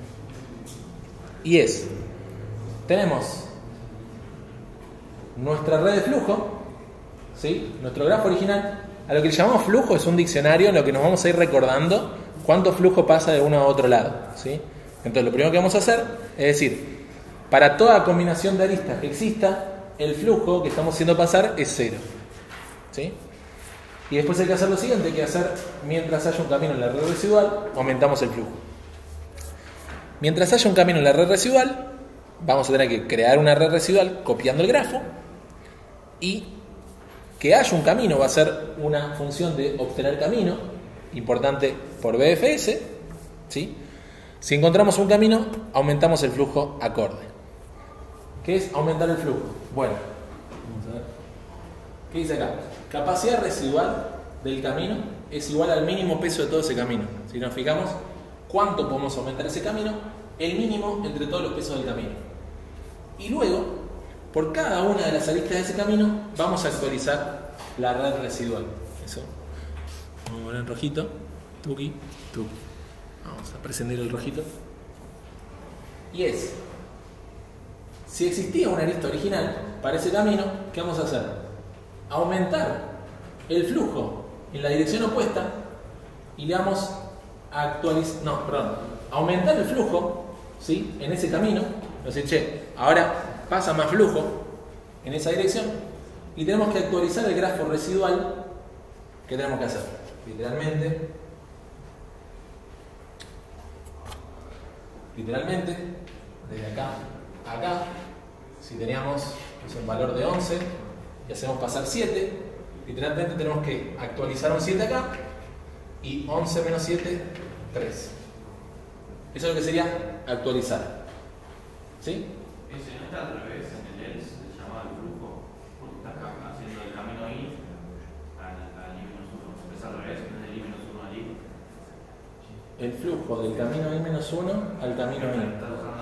Y tenemos nuestra red de flujo, ¿sí? Nuestro grafo original. A lo que le llamamos flujo es un diccionario en lo que nos vamos a ir recordando cuánto flujo pasa de uno a otro lado, ¿sí? Entonces lo primero que vamos a hacer es decir, para toda combinación de aristas que exista, el flujo que estamos haciendo pasar es 0, ¿sí? Y después hay que hacer lo siguiente, hay que hacer, mientras haya un camino en la red residual, aumentamos el flujo. Mientras haya un camino en la red residual, vamos a tener que crear una red residual copiando el grafo, y que haya un camino va a ser una función de obtener camino, importante por BFS, ¿sí? Si encontramos un camino, aumentamos el flujo acorde. ¿Qué es aumentar el flujo? Bueno, vamos a ver. ¿Qué dice acá? Capacidad residual del camino es igual al mínimo peso de todo ese camino. Si nos fijamos, ¿cuánto podemos aumentar ese camino? el mínimo entre todos los pesos del camino. Y luego, por cada una de las aristas de ese camino, vamos a actualizar la red residual. Eso. Vamos a poner en rojito. Tuki, tuki. Vamos a prescindir el rojito. Y es, si existía una arista original para ese camino, ¿qué vamos a hacer? Aumentar el flujo en la dirección opuesta y le vamos a actualizar, aumentar el flujo, ¿sí?, en ese camino. Entonces, che, ahora pasa más flujo en esa dirección y tenemos que actualizar el grafo residual. ¿Qué tenemos que hacer? Literalmente, desde acá a acá, si teníamos un valor de 11 y hacemos pasar 7, literalmente tenemos que actualizar un 7 acá y 11 menos 7, 3. Eso es lo que sería actualizar. ¿Sí? Ese no está al revés, en el ELS se llama el flujo, porque estás haciendo el camino I al I-1. Es al revés, no es del I-1 al I. El flujo del camino I-1 al camino I.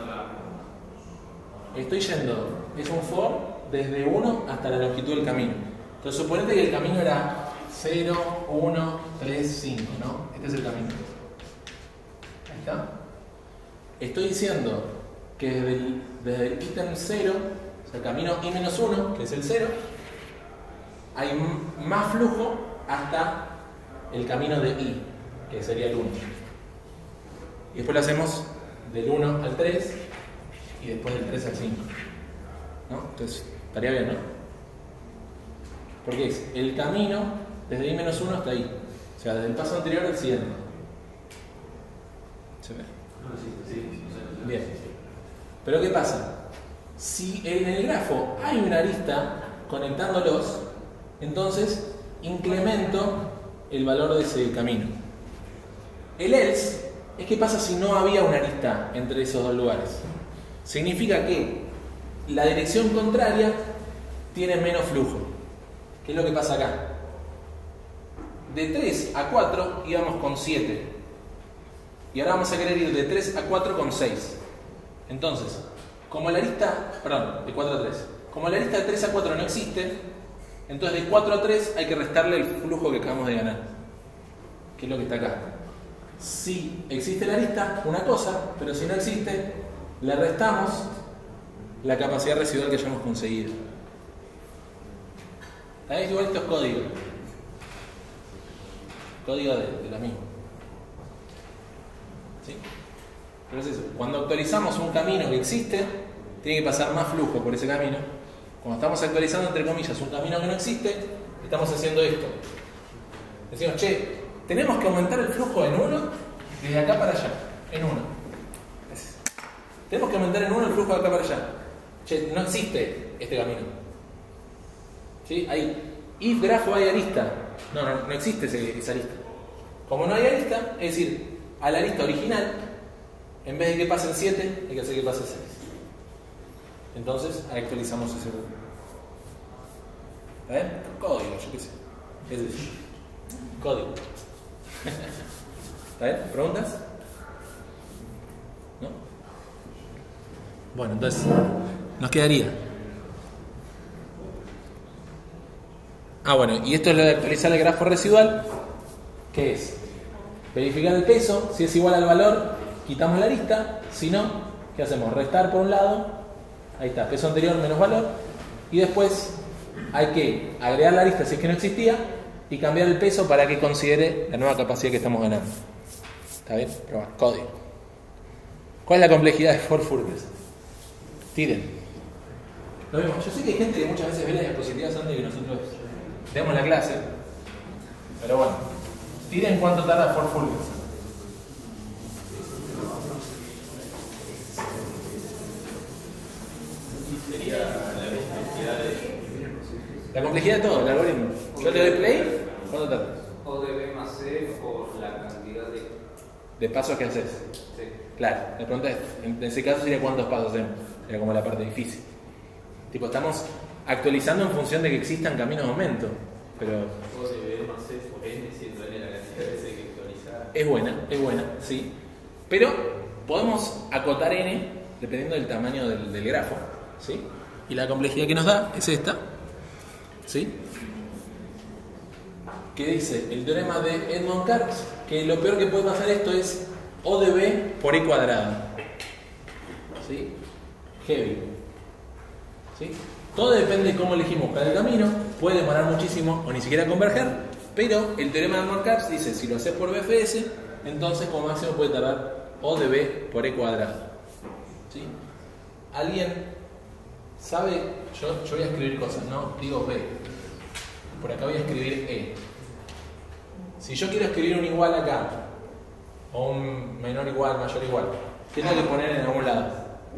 Estoy yendo, es un for desde 1 hasta la longitud del camino. Entonces suponete que el camino era 0, 1, 3, 5, ¿no? Este es el camino. Ahí está. Estoy diciendo que desde el ítem 0, o sea, el camino I-1, que es el 0, hay más flujo hasta el camino de I, que sería el 1. Y después lo hacemos del 1 al 3 y después del 3 al 5. ¿No? Entonces, estaría bien, ¿no? Porque es el camino desde I-1 hasta ahí. O sea, desde el paso anterior al siguiente. ¿Se ve? Bien. Pero ¿qué pasa? Si en el grafo hay una arista conectándolos, entonces incremento el valor de ese camino. El else es qué pasa si no había una arista entre esos dos lugares. Significa que la dirección contraria tiene menos flujo. ¿Qué es lo que pasa acá? De 3 a 4 íbamos con 7. Y ahora vamos a querer ir de 3 a 4 con 6. Entonces, como la arista, de 4 a 3. Como la arista de 3 a 4 no existe, entonces de 4 a 3 hay que restarle el flujo que acabamos de ganar. ¿Qué es lo que está acá? Si existe la arista, una cosa, pero si no existe, le restamos la capacidad residual que hayamos conseguido. ¿Sabéis? Igual esto es código. Código de la misma. ¿Sí? Pero es eso. Cuando actualizamos un camino que existe, tiene que pasar más flujo por ese camino. Cuando estamos actualizando, entre comillas, un camino que no existe, estamos haciendo esto. Decimos, che, tenemos que aumentar el flujo en 1 desde acá para allá. En 1. Tenemos que aumentar en 1 el flujo de acá para allá. Che, no existe este camino. ¿Sí? Hay if grafo hay arista. No existe esa arista. Como no hay arista, es decir, a la arista original, en vez de que pasen 7, hay que hacer que pase 6. Entonces, actualizamos ese grupo. ¿Está bien? Código, yo qué sé. Es decir, código. ¿Está bien? ¿Preguntas? ¿No? Bueno, entonces, nos quedaría. Bueno, y esto es lo de actualizar el grafo residual, que es verificar el peso, si es igual al valor, quitamos la arista, si no, ¿qué hacemos? Restar por un lado, ahí está, peso anterior menos valor, y después hay que agregar la arista si es que no existía, y cambiar el peso para que considere la nueva capacidad que estamos ganando. ¿Está bien? Probar, código. ¿Cuál es la complejidad de for Furkes? Tiren. Lo mismo, yo sé que hay gente que muchas veces ve las diapositivas antes de que nosotros demos la clase, pero bueno, tiren cuánto tarda for Furkes. Sería la complejidad de... La complejidad de todo, el algoritmo. Yo te doy play, ¿cuánto tardas? O de B más C o la cantidad de pasos que haces. Sí. Claro, la pregunta es, en ese caso sería cuántos pasos hacemos. Sería como la parte difícil. Tipo, estamos actualizando en función de que existan caminos de aumento. Pero O de B más C por N, siendo N la cantidad de veces que actualizar. es buena, sí. Pero podemos acotar n dependiendo del tamaño del grafo, ¿sí? Y la complejidad que nos da es esta, ¿sí? Que dice el teorema de Edmond-Karps, que lo peor que puede pasar esto es O de B por E cuadrado, ¿sí? Heavy, ¿sí? Todo depende de cómo elegimos cada camino, puede demorar muchísimo o ni siquiera converger, pero el teorema de Edmond-Karps dice si lo haces por BFS, entonces como máximo puede tardar O de B por E cuadrado, ¿sí? ¿Alguien sabe? Yo voy a escribir cosas, ¿no? Digo B, por acá voy a escribir E. Si yo quiero escribir un igual acá, o un menor igual, mayor igual, ¿qué tengo que poner en algún lado?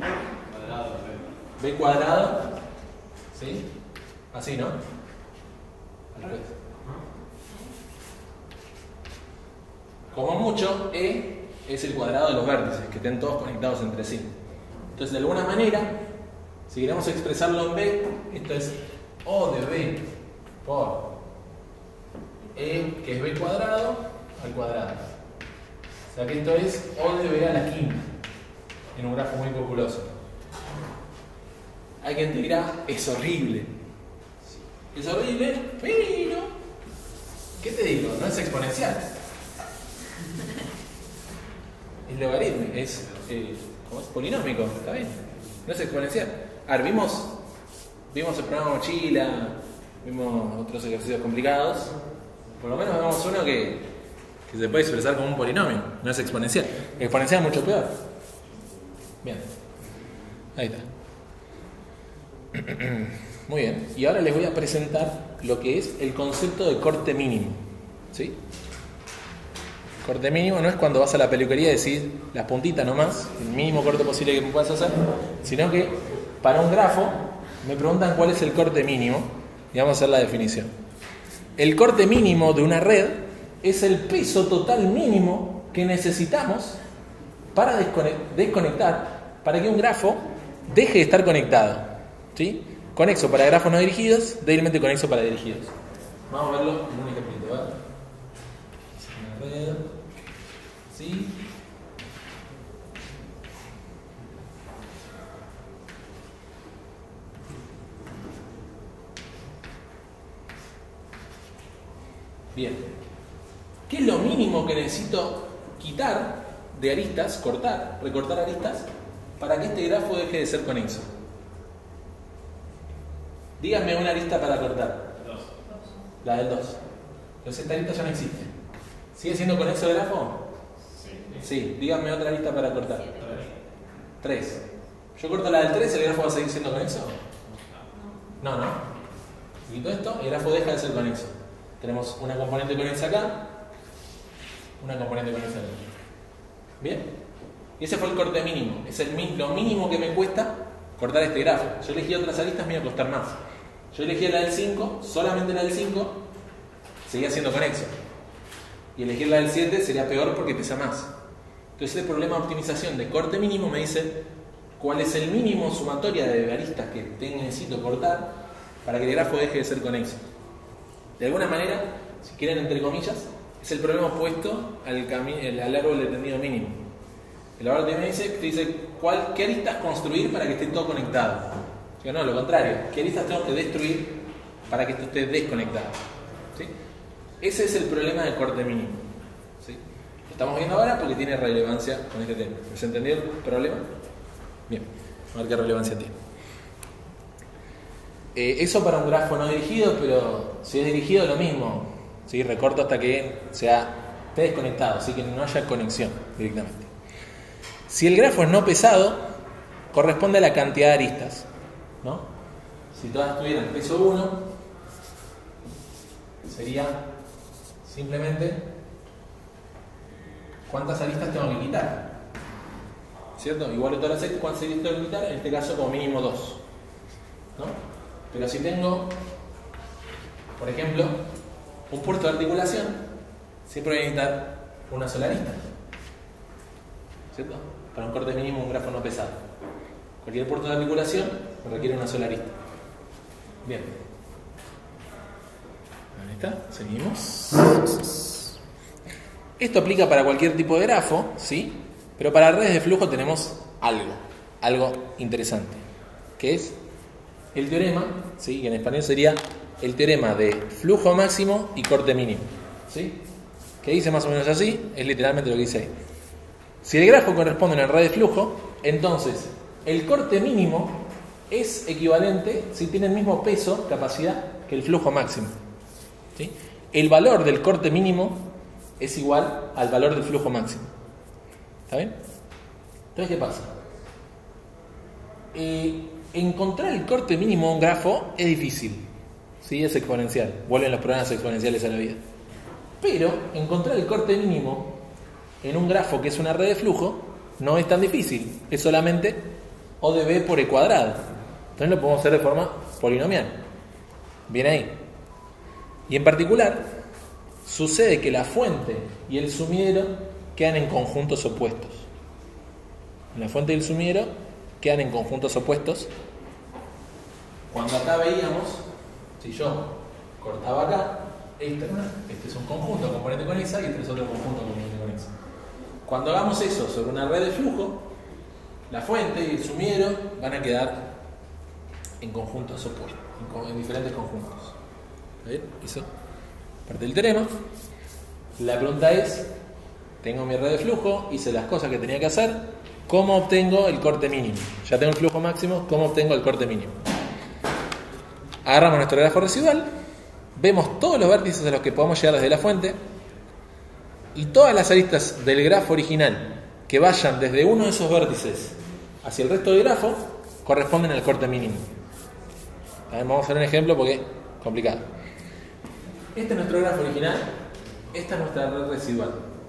B cuadrado, ¿sí? Así, ¿no? Al revés. Como mucho, E es el cuadrado de los vértices, que estén todos conectados entre sí. Entonces, de alguna manera, si queremos expresarlo en B, esto es O de B por E, que es B cuadrado, al cuadrado. O sea que esto es O de B a la quinta, en un grafo muy populoso. Hay quien te dirá, es horrible. Es horrible, pero ¿qué te digo? No es exponencial. Es logarítmico, ¿cómo es? Polinómico, está bien. No es exponencial. A ver, vimos el programa Mochila, vimos otros ejercicios complicados. Por lo menos vemos uno que se puede expresar como un polinomio, no es exponencial. Exponencial es mucho peor. Bien. Ahí está. Muy bien. Y ahora les voy a presentar lo que es el concepto de corte mínimo. ¿Sí? Corte mínimo no es cuando vas a la peluquería y decís las puntitas nomás, el mínimo corte posible que puedas hacer, sino que para un grafo me preguntan cuál es el corte mínimo y vamos a hacer la definición. El corte mínimo de una red es el peso total mínimo que necesitamos para desconectar, para que un grafo deje de estar conectado, ¿sí? Conexo para grafos no dirigidos, débilmente conexo para dirigidos. Vamos a verlo en un ejemplito, ¿verdad? Una red, ¿sí? Bien. ¿Qué es lo mínimo que necesito quitar de aristas, recortar aristas, para que este grafo deje de ser conexo? Díganme una arista para cortar. 2. La del 2. Entonces esta arista ya no existe. ¿Sigue siendo conexo el grafo? Sí. Díganme otra arista para cortar. 3. Yo corto la del 3, ¿el grafo va a seguir siendo conexo? No. Quito esto y el grafo deja de ser conexo. Tenemos una componente conexa acá, una componente conexa acá. Bien. Y ese fue el corte mínimo. Es lo mínimo que me cuesta cortar este grafo. Yo elegí otras aristas, me iba a costar más. Yo elegí la del 5, solamente la del 5 seguía siendo conexo. Y elegir la del 7 sería peor porque pesa más. Entonces el problema de optimización de corte mínimo me dice cuál es el mínimo sumatoria de aristas que necesito cortar para que el grafo deje de ser conexo. De alguna manera, si quieren entre comillas, es el problema opuesto al árbol de tendido mínimo. El árbol de tendido te dice qué aristas construir para que esté todo conectado. Yo no, lo contrario, qué aristas tengo que destruir para que esto esté desconectado. ¿Sí? Ese es el problema del corte mínimo. ¿Sí? Lo estamos viendo ahora porque tiene relevancia con este tema. ¿Se entendió el problema? Bien, a ver qué relevancia tiene. Eso para un grafo no dirigido, pero si es dirigido lo mismo. ¿Sí? Recorto hasta que esté desconectado, así que no haya conexión directamente. Si el grafo es no pesado, corresponde a la cantidad de aristas, ¿no? Si todas tuvieran peso 1, sería simplemente cuántas aristas tengo que quitar, ¿cierto? Igual de todas las aristas, ¿cuántas aristas tengo que quitar? En este caso como mínimo 2, ¿no? Pero si tengo, por ejemplo, un puerto de articulación, siempre voy a necesitar una sola arista, ¿cierto? Para un corte mínimo, un grafo no pesado. Cualquier puerto de articulación requiere una sola arista. Bien. Ahí está, seguimos. Esto aplica para cualquier tipo de grafo, ¿sí? Pero para redes de flujo tenemos algo interesante, que es el teorema, ¿sí? Que en español sería el teorema de flujo máximo y corte mínimo, ¿sí? Que dice más o menos así, es literalmente lo que dice ahí. Si el grafo corresponde a una red de flujo, entonces el corte mínimo es equivalente, si tiene el mismo peso, capacidad, que el flujo máximo, ¿sí? El valor del corte mínimo es igual al valor del flujo máximo. ¿Está bien? Entonces, ¿qué pasa? Encontrar el corte mínimo de un grafo es difícil, ¿sí? Es exponencial, vuelven los programas exponenciales a la vida. Pero encontrar el corte mínimo en un grafo que es una red de flujo no es tan difícil, es solamente O de B por E cuadrado. Entonces lo podemos hacer de forma polinomial. Bien ahí. Y en particular, sucede que la fuente y el sumidero quedan en conjuntos opuestos. La fuente y el sumidero quedan en conjuntos opuestos. Cuando acá veíamos, si yo cortaba acá, este es un conjunto componente con esa y este es otro conjunto componente con esa. Cuando hagamos eso sobre una red de flujo, la fuente y el sumidero van a quedar en conjuntos opuestos, en diferentes conjuntos. ¿Bien? Eso parte del teorema. La pregunta es, tengo mi red de flujo, hice las cosas que tenía que hacer, ¿cómo obtengo el corte mínimo? Ya tengo el flujo máximo, ¿cómo obtengo el corte mínimo? Agarramos nuestro grafo residual, vemos todos los vértices a los que podamos llegar desde la fuente y todas las aristas del grafo original que vayan desde uno de esos vértices hacia el resto del grafo corresponden al corte mínimo. Vamos a hacer un ejemplo porque es complicado. Este es nuestro grafo original, esta es nuestra red residual.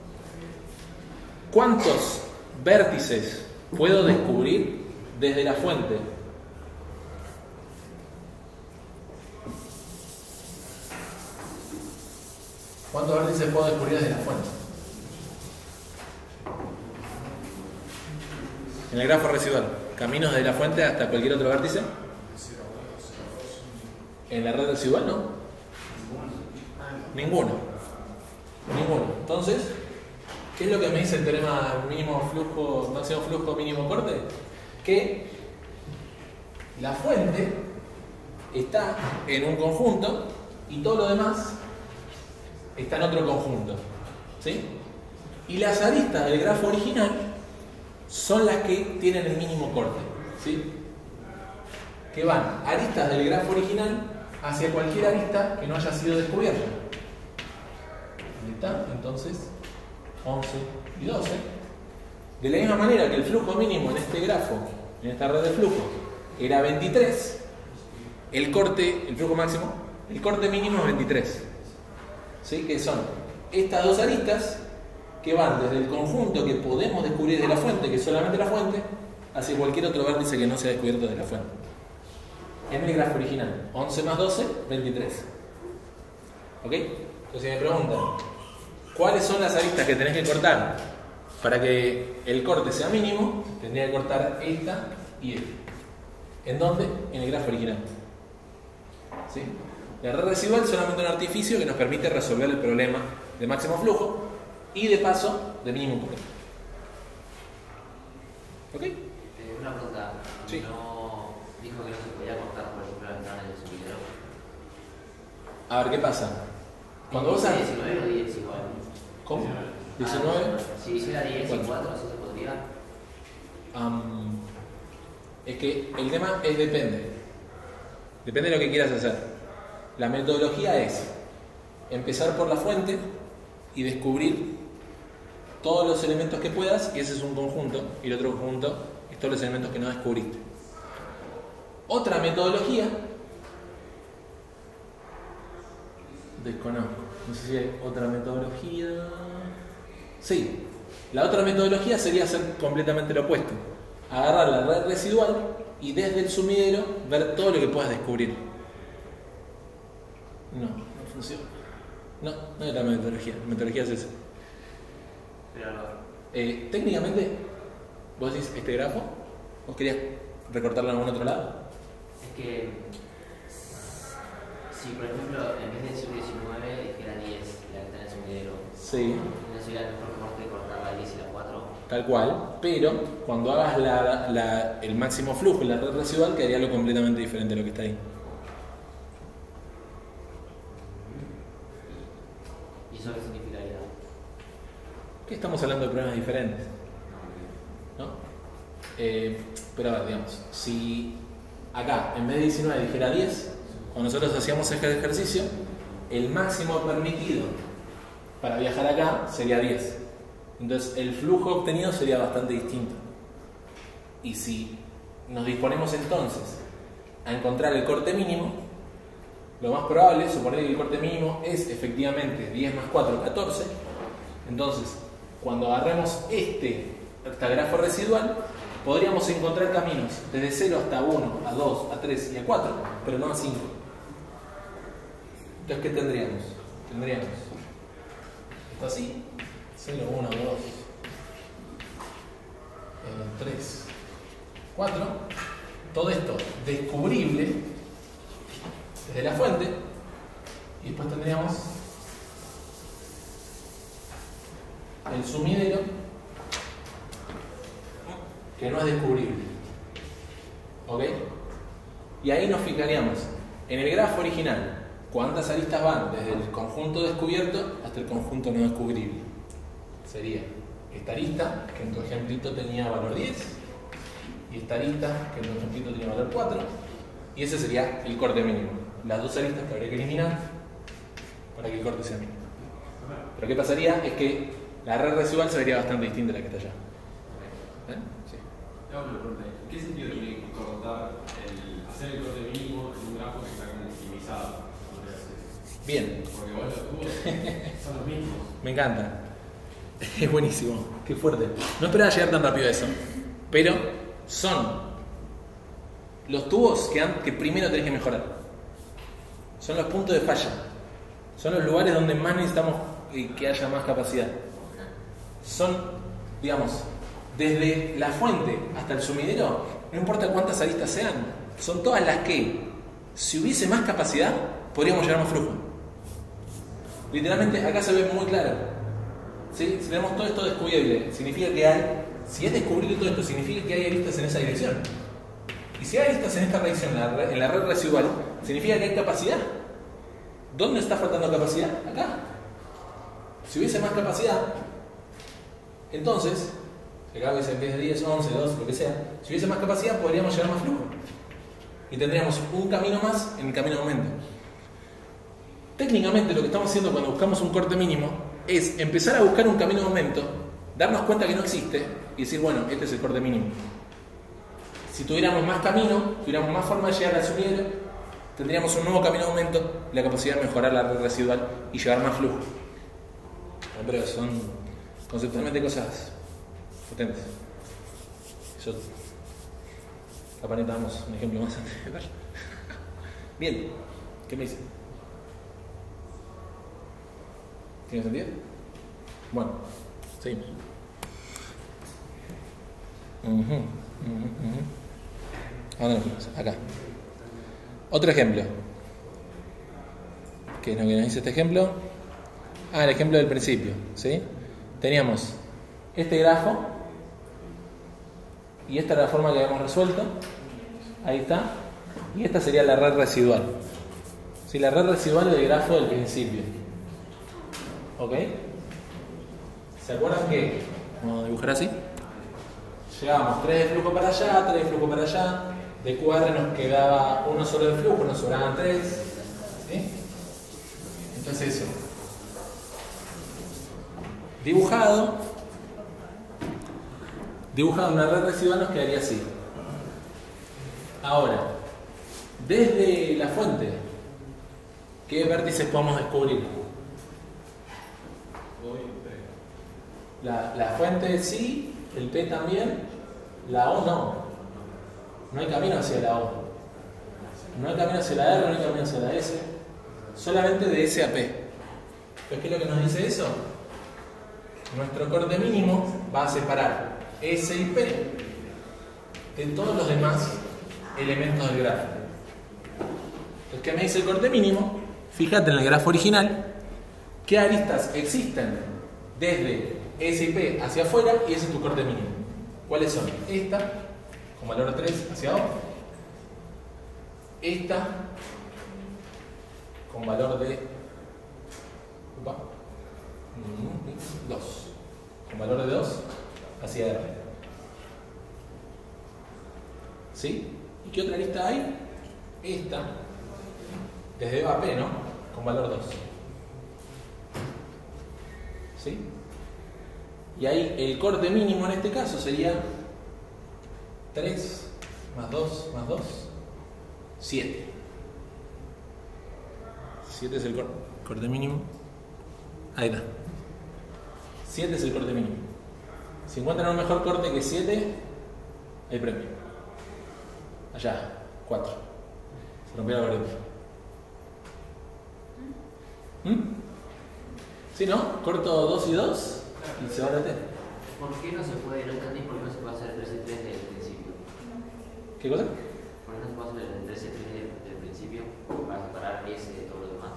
¿Cuántos vértices puedo descubrir desde la fuente? ¿Cuántos vértices puedo descubrir desde la fuente? En el grafo residual, caminos desde la fuente hasta cualquier otro vértice. En la red residual, ¿no? Ninguno. Entonces, ¿qué es lo que me dice el teorema mínimo flujo, máximo flujo, mínimo corte? Que la fuente está en un conjunto y todo lo demás está en otro conjunto, ¿sí? Y las aristas del grafo original son las que tienen el mínimo corte, ¿sí? Que van aristas del grafo original hacia cualquier arista que no haya sido descubierta. Ahí está, entonces 11 y 12. De la misma manera que el flujo mínimo en este grafo, en esta red de flujo, era 23, el flujo máximo, el corte mínimo es 23. ¿Sí? Que son estas dos aristas que van desde el conjunto que podemos descubrir de la fuente, que es solamente la fuente, hacia cualquier otro vértice que no sea descubierto de la fuente. En el grafo original, 11 más 12, 23. ¿Ok? Entonces me preguntan, ¿cuáles son las aristas que tenés que cortar para que el corte sea mínimo? Tendría que cortar esta y esta. ¿En dónde? En el grafo original. ¿Sí? La red residual es solamente un artificio que nos permite resolver el problema de máximo flujo y de paso de mínimo corte. ¿Ok? Una pregunta. Sí. No dijo que no se podía cortar, por ejemplo, la ventana del subidero. A ver, ¿qué pasa? Cuando vos haces... 19 o 10 igual. ¿Cómo? 19. Si hiciera 10 y 4, así se podría. Es que el tema es depende. Depende de lo que quieras hacer. La metodología es empezar por la fuente y descubrir todos los elementos que puedas, y ese es un conjunto, y el otro conjunto es todos los elementos que no descubriste. Otra metodología, desconozco, no sé si hay otra metodología. Sí, la otra metodología sería hacer completamente lo opuesto, agarrar la red residual y desde el sumidero ver todo lo que puedas descubrir. No funciona. No es la metodología. La metodología es esa. Pero técnicamente, vos decís este grafo, ¿vos querías recortarlo en algún otro lado? es que si por ejemplo en vez de sub 19 dijera 10 la que está en el sumidero, Sí. ¿no sería mejor corte cortar la 10 y la 4? tal cual, pero cuando hagas el máximo flujo en la red residual quedaría algo completamente diferente a lo que está ahí. ¿Y eso qué significaría? Que estamos hablando de problemas diferentes, ¿no? Pero a ver, digamos, si acá en vez de 19 dijera 10, cuando nosotros hacíamos este ejercicio, el máximo permitido para viajar acá sería 10. Entonces el flujo obtenido sería bastante distinto. Y si nos disponemos entonces a encontrar el corte mínimo, lo más probable es suponer que el corte mínimo es efectivamente 10 más 4, 14. Entonces, cuando agarremos este grafo residual, podríamos encontrar caminos desde 0 hasta 1, a 2, a 3 y a 4, pero no a 5. Entonces, ¿qué tendríamos? Tendríamos esto así, 0, 1, 2, 3, 4, todo esto descubrible desde la fuente, y después tendríamos el sumidero que no es descubrible, ¿ok? Y ahí nos fijaríamos en el grafo original cuántas aristas van desde el conjunto descubierto hasta el conjunto no descubrible. Sería esta arista, que en tu ejemplito tenía valor 10, y esta arista, que en tu ejemplito tenía valor 4, y ese sería el corte mínimo. Las dos aristas que habría que eliminar para que el corte sea mínimo. Pero ¿qué pasaría? Es que la red residual se vería bastante distinta a la que está allá. Sí. ¿En qué sentido tiene que hacer el corte mínimo en un grafo que está como optimizado? Bien. Porque vos los tubos son los mismos. Me encanta. Es buenísimo. Qué fuerte. No esperaba llegar tan rápido a eso. Pero son los tubos que primero tenés que mejorar. Son los puntos de falla. Son los lugares donde más necesitamos que haya más capacidad. Son, digamos, desde la fuente hasta el sumidero, no importa cuántas aristas sean, son todas las que, si hubiese más capacidad, podríamos llevar más flujo. Literalmente, acá se ve muy claro. ¿Sí? Si tenemos todo esto descubrible, significa que hay, si es descubrible todo esto, significa que hay aristas en esa dirección. Y si hay aristas en esta dirección, en la red residual, significa que hay capacidad. ¿Dónde está faltando capacidad? Acá. Si hubiese más capacidad, entonces, acá dice en vez de 10, 11, 12, lo que sea, si hubiese más capacidad podríamos llevar más flujo. Y tendríamos un camino más en el camino de aumento. Técnicamente lo que estamos haciendo cuando buscamos un corte mínimo es empezar a buscar un camino de aumento, darnos cuenta que no existe y decir, bueno, este es el corte mínimo. Si tuviéramos más camino, tuviéramos más forma de llegar al sumidero, tendríamos un nuevo camino de aumento, la capacidad de mejorar la red residual y llevar más flujo. Pero son conceptualmente cosas potentes. Eso, capaz necesitamos un ejemplo más antes de ver. Bien, ¿qué me dice? ¿Tiene sentido? Bueno, seguimos. ¿A dónde nos fuimos? Acá. Otro ejemplo. ¿Qué es lo que nos dice este ejemplo? El ejemplo del principio, ¿sí? Teníamos este grafo y esta era la forma que habíamos resuelto. Ahí está. Y esta sería la red residual. ¿Sí? La red residual del grafo del principio. ¿Ok? ¿Se acuerdan que, vamos a dibujar así? Llegábamos 3 de flujo para allá, 3 de flujo para allá. De QR nos quedaba uno solo de flujo, nos sobraban 3. ¿Sí? Entonces eso. Dibujado en la red residual nos quedaría así. Ahora, desde la fuente, ¿qué vértices podemos descubrir? La fuente sí, el P también, la O no. No hay camino hacia la O. No hay camino hacia la R, no hay camino hacia la S. Solamente de S a P. ¿Pero qué es lo que nos dice eso? Nuestro corte mínimo va a separar S y P de todos los demás elementos del grafo. Entonces, ¿qué me dice el corte mínimo? Fíjate en el grafo original qué aristas existen desde S y P hacia afuera y ese es tu corte mínimo. ¿Cuáles son? Esta, con valor 3 hacia abajo. Esta, con valor de 2. Con valor de 2 hacia R. ¿Sí? ¿Y qué otra lista hay? Esta, desde E a P, ¿no? Con valor 2. ¿Sí? Y ahí el corte mínimo en este caso sería 3 más 2 más 2, 7. 7 es el corte mínimo. Ahí está. 7 es el corte mínimo. Si encuentran un mejor corte que 7, hay premio. Allá, 4. Se rompió el algoritmo. ¿Sí, no? Corto 2 y 2 y se va a la T. ¿Por qué no se puede, no entendí por qué no se puede hacer el 3 y 3 desde el principio? ¿Qué cosa? ¿Por qué no se puede hacer el 3 y 3 desde el principio para separar ese de todo lo demás?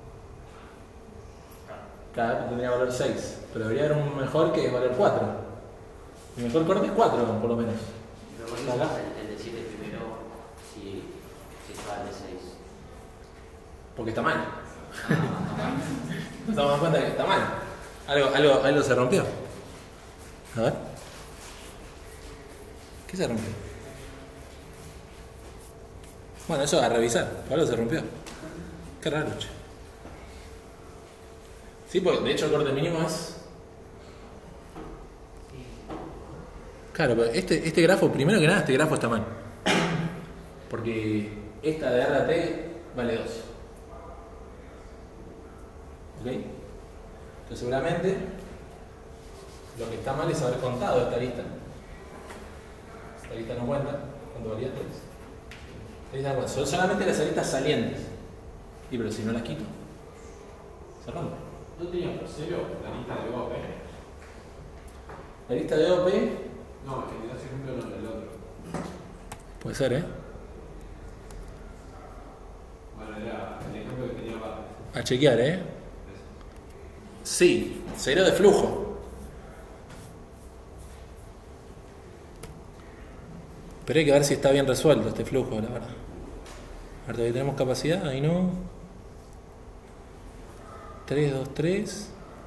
Cada tendría valor 6, pero debería haber un mejor que valor 4. Mi mejor corte es 4, por lo menos. Pero ¿por qué se hace el de 7 primero si está el de 6? Porque está mal. Nos damos cuenta que está mal. Algo se rompió. A ver. ¿Qué se rompió? Bueno, eso a revisar. Algo se rompió. Qué raro, che. Sí, porque de hecho el corte mínimo es... Claro, pero este grafo, primero que nada, este grafo está mal. Porque esta de R a T vale 2. ¿Ok? Entonces seguramente lo que está mal es haber contado esta lista. Esta lista no cuenta. ¿Cuánto valía 3? Son solamente las aristas salientes. Y pero si no las quito, se rompe. ¿No tenías por cero la lista de OP? La lista de OP... No, en ese ejemplo no, el otro. Puede ser, ¿eh? Bueno, era el ejemplo que tenía aparte. A chequear, ¿eh? Sí, 0 de flujo. Pero hay que ver si está bien resuelto este flujo, la verdad. A ver, todavía tenemos capacidad, ahí no. 3, 2, 3.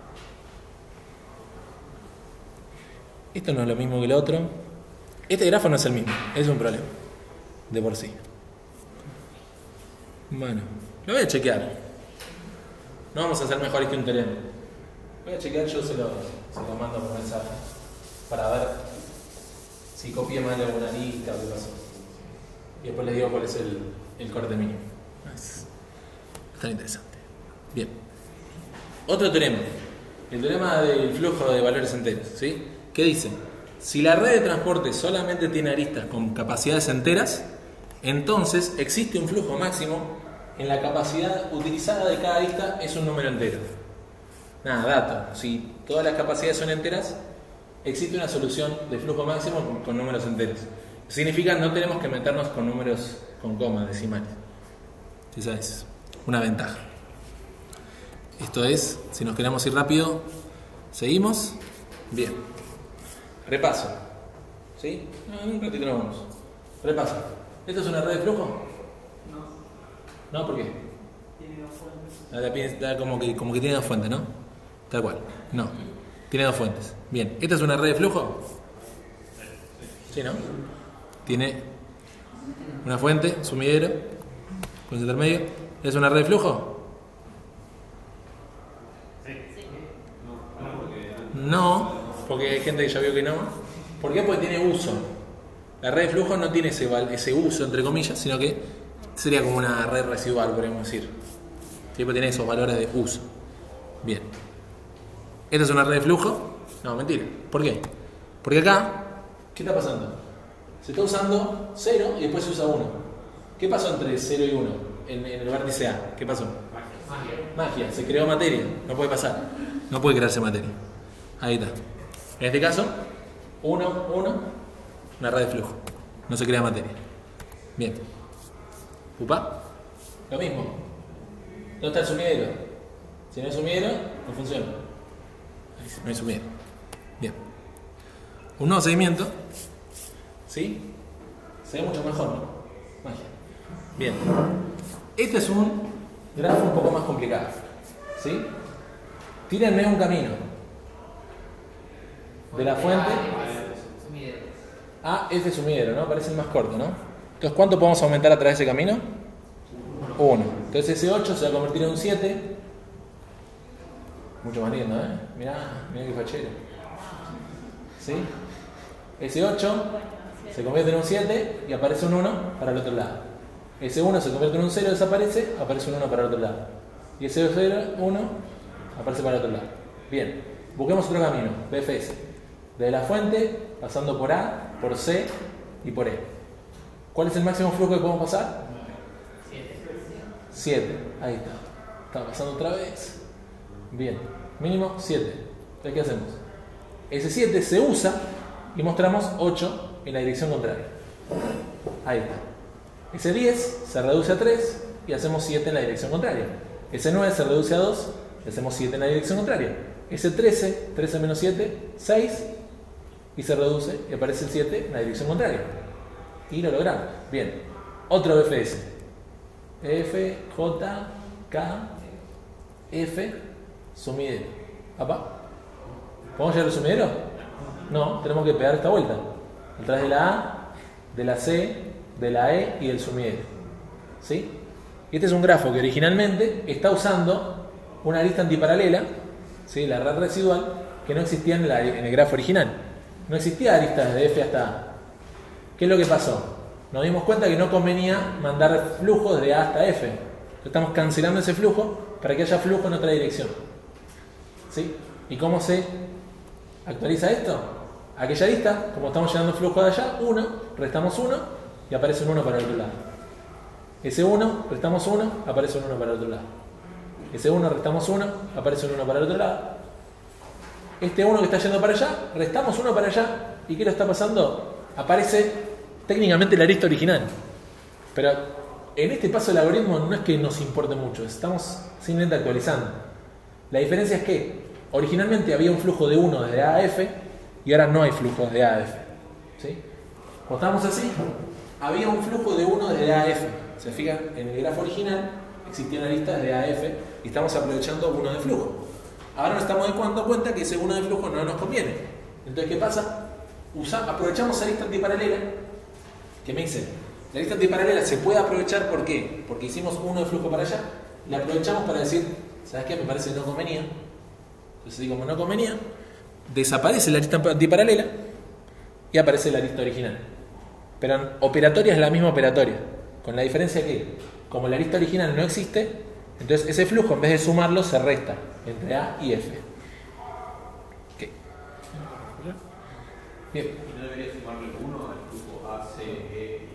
Esto no es lo mismo que el otro. Este grafo no es el mismo, es un problema. De por sí. Bueno, lo voy a chequear. No vamos a ser mejores que un terreno. Voy a chequear, yo se lo mando por mensaje. Para ver si copié mal alguna lista o qué pasó. Y después les digo cuál es el corte mínimo. Es tan interesante. Bien. Otro teorema. El teorema del flujo de valores enteros. ¿Sí? ¿Qué dice? Si la red de transporte solamente tiene aristas con capacidades enteras, entonces existe un flujo máximo en la capacidad utilizada de cada arista es un número entero. Nada, dato. Si todas las capacidades son enteras, existe una solución de flujo máximo con números enteros. Significa no tenemos que meternos con números con comas decimales. Esa es una ventaja. Esto es, si nos queremos ir rápido, seguimos. Bien. Repaso. ¿Sí? Un ratito nos vamos. Repaso. ¿Esto es una red de flujo? No. ¿No? ¿Por qué? Tiene dos fuentes. Da como que tiene dos fuentes, ¿no? Tal cual. No. Tiene dos fuentes. Bien. ¿Esta es una red de flujo? Sí, ¿no? Tiene una fuente, sumidero, con intermedio. ¿Es una red de flujo? No, porque hay gente que ya vio que no. ¿Por qué? Porque tiene uso. La red de flujo no tiene ese uso, entre comillas, sino que sería como una red residual, podríamos decir. Tipo tiene esos valores de uso. Bien. ¿Esta es una red de flujo? No, mentira. ¿Por qué? Porque acá, ¿qué está pasando? Se está usando 0 y después se usa 1. ¿Qué pasó entre 0 y 1 en el vértice A? ¿Qué pasó? Magia. Se creó materia. No puede pasar. No puede crearse materia. Ahí está. En este caso, 1, 1, una red de flujo. No se crea materia. Bien. ¿Upa? Lo mismo. ¿Dónde está el sumidero? Si no hay sumidero, no funciona. No hay sumidero. un nuevo seguimiento. ¿Sí? Se ve mucho mejor, ¿no? Magia. Bien. Este es un grafo un poco más complicado. ¿Sí? Tírenme un camino. De la fuente a F sumidero, ¿no? Parece el más corto, ¿no? Entonces, ¿cuánto podemos aumentar a través de ese camino? 1. Entonces ese 8 se va a convertir en un 7. Mucho más lindo, ¿eh? Mirá qué fachero. ¿Sí? Ese 8 se convierte en un 7 y aparece un 1 para el otro lado. Ese 1 se convierte en un 0, desaparece, aparece un 1 para el otro lado. Y ese 0, 1, aparece para el otro lado. Bien, busquemos otro camino, BFS. Desde la fuente, pasando por A, por C y por E. ¿Cuál es el máximo flujo que podemos pasar? 7. Ahí está. Está pasando otra vez. Bien. Mínimo 7. Entonces, ¿qué hacemos? Ese 7 se usa y mostramos 8 en la dirección contraria. Ahí está. Ese 10 se reduce a 3 y hacemos 7 en la dirección contraria. Ese 9 se reduce a 2 y hacemos 7 en la dirección contraria. Ese 13, 13 menos 7, 6 y se reduce y aparece el 7 en la dirección contraria. Y lo logramos. Bien. Otro BFS. F, J, K, F, sumidero. ¿Apa? ¿Podemos llegar al sumidero? No, tenemos que pegar esta vuelta. A través de la A, de la C, de la E y del sumidero. ¿Sí? Este es un grafo que originalmente está usando una arista antiparalela, ¿sí? La red residual, que no existía en el grafo original. No existía aristas de F hasta A. ¿Qué es lo que pasó? Nos dimos cuenta que no convenía mandar flujos de A hasta F. Estamos cancelando ese flujo para que haya flujo en otra dirección. ¿Sí? ¿Y cómo se actualiza esto? Aquella arista, como estamos llenando flujo de allá, 1, restamos 1 y aparece un 1 para el otro lado. Ese 1, restamos 1, aparece un 1 para el otro lado. Ese 1, restamos 1, aparece un 1 para el otro lado. Este 1 que está yendo para allá, restamos 1 para allá. ¿Y qué le está pasando? Aparece técnicamente la arista original. Pero en este paso del algoritmo no es que nos importe mucho, estamos simplemente actualizando. La diferencia es que originalmente había un flujo de 1 desde A a F y ahora no hay flujos de A a F. ¿Sí? Cuando estábamos así, había un flujo de 1 desde A a F. Se fijan, en el grafo original existía una lista desde A a F y estamos aprovechando 1 de flujo. Ahora nos estamos dando cuenta que ese 1 de flujo no nos conviene. Entonces, ¿qué pasa? Aprovechamos esa lista antiparalela. ¿Qué me dice? La lista antiparalela se puede aprovechar, ¿por qué? Porque hicimos 1 de flujo para allá. La aprovechamos para decir, ¿sabes qué? Me parece que no convenía. Entonces, así como no convenía, desaparece la lista antiparalela y aparece la lista original. Pero operatoria es la misma operatoria, con la diferencia que, como la lista original no existe, entonces ese flujo, en vez de sumarlo, se resta entre A y F. ¿Qué? Bien. ¿Y no debería sumarle 1 al flujo A, C, E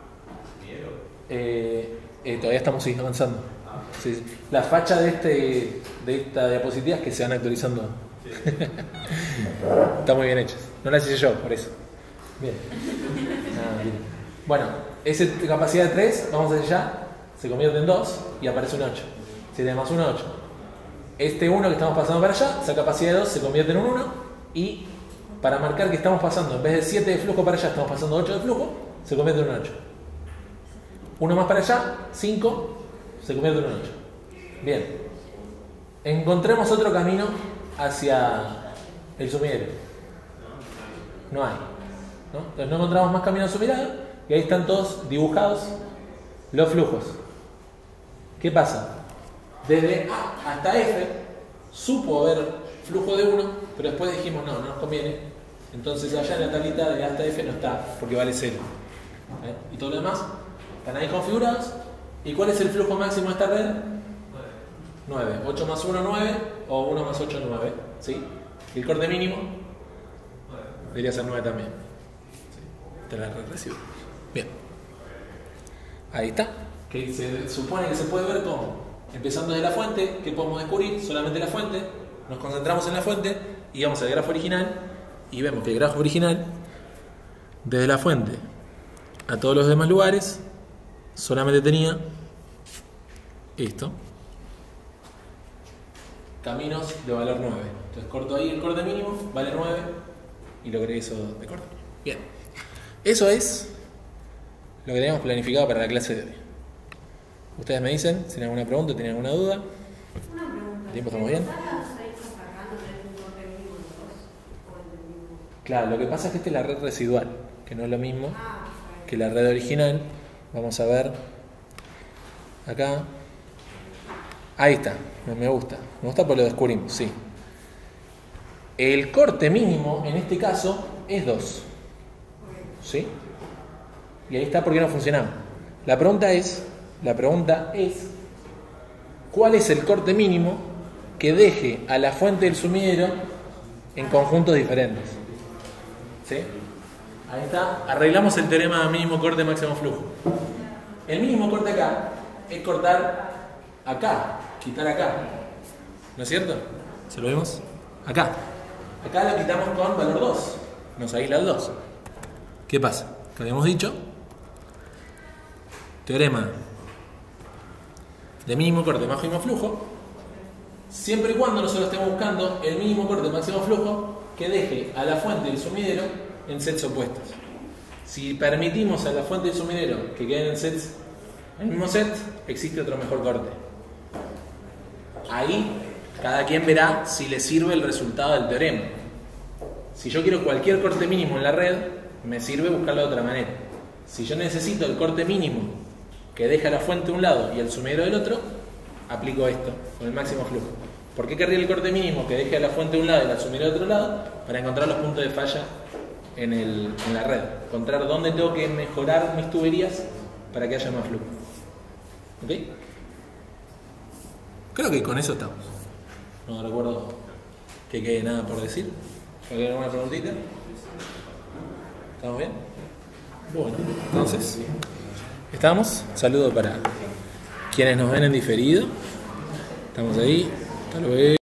y todavía estamos avanzando. Sí, sí. La facha de esta diapositiva es que se van actualizando. Sí. Está muy bien hecha. No la hice yo, por eso. Bien. Bueno, esa capacidad de 3, vamos hacia allá, se convierte en 2 y aparece un 8. 7 más 1, 8. Este 1 que estamos pasando para allá, esa capacidad de 2 se convierte en un 1 y para marcar que estamos pasando, en vez de 7 de flujo para allá, estamos pasando 8 de flujo, se convierte en un 8. 1 más para allá, 5, se convierte en un 8. Bien. Encontremos otro camino hacia el sumidero. No hay. ¿No? Entonces no encontramos más caminos a su mirada y ahí están todos dibujados los flujos. ¿Qué pasa? Desde A hasta F supo haber flujo de 1, pero después dijimos no nos conviene. Entonces allá en la tablita de A hasta F no está porque vale 0. Y todo lo demás están ahí configurados. ¿Y cuál es el flujo máximo de esta red? 9. 8 más 1, 9 o 1 más 8, 9. ¿Sí? ¿Y el corte mínimo? Debería ser 9 también. ¿Sí? Te la recibo. Bien. Ahí está. Que se supone que se puede ver como empezando desde la fuente, que podemos descubrir solamente la fuente, nos concentramos en la fuente y vamos al grafo original y vemos que el grafo original desde la fuente a todos los demás lugares solamente tenía esto, caminos de valor 9. Entonces corto ahí el corte mínimo, vale 9, y logré eso de corte. Bien, eso es lo que teníamos planificado para la clase de hoy. Ustedes me dicen si tienen alguna pregunta, tienen alguna duda. Una pregunta. ¿El tiempo estamos bien? Claro, lo que pasa es que esta es la red residual, que no es lo mismo que la red original. Vamos a ver acá. Ahí está, me gusta porque lo descubrimos, sí. El corte mínimo en este caso es 2. ¿Sí? Y ahí está por qué no funcionaba. La pregunta es, ¿cuál es el corte mínimo que deje a la fuente del sumidero en conjuntos diferentes? ¿Sí? Ahí está, arreglamos el teorema de mínimo corte máximo flujo. El mínimo corte acá es cortar acá, quitar acá. ¿No es cierto? ¿Se lo vemos? Acá. Acá lo quitamos con valor 2. Nos aísla el 2. ¿Qué pasa? Que habíamos dicho, teorema de mínimo corte máximo flujo, siempre y cuando nosotros estemos buscando el mínimo corte máximo flujo que deje a la fuente del sumidero en sets opuestos. Si permitimos a la fuente del sumidero que queden en sets, en el mismo set, existe otro mejor corte. Ahí cada quien verá si le sirve el resultado del teorema. Si yo quiero cualquier corte mínimo en la red, me sirve buscarlo de otra manera. Si yo necesito el corte mínimo que deja la fuente de un lado y el sumidero del otro, aplico esto con el máximo flujo. ¿Por qué querría el corte mínimo que deje a la fuente de un lado y el sumidero del otro lado? Para encontrar los puntos de falla en la red. Encontrar dónde tengo que mejorar mis tuberías para que haya más flujo. ¿Ok? Creo que con eso estamos. No recuerdo que quede nada por decir. ¿Hay alguna preguntita? ¿Estamos bien? Bueno, entonces, ¿estamos? Saludo para quienes nos ven en diferido. Estamos ahí. Hasta luego.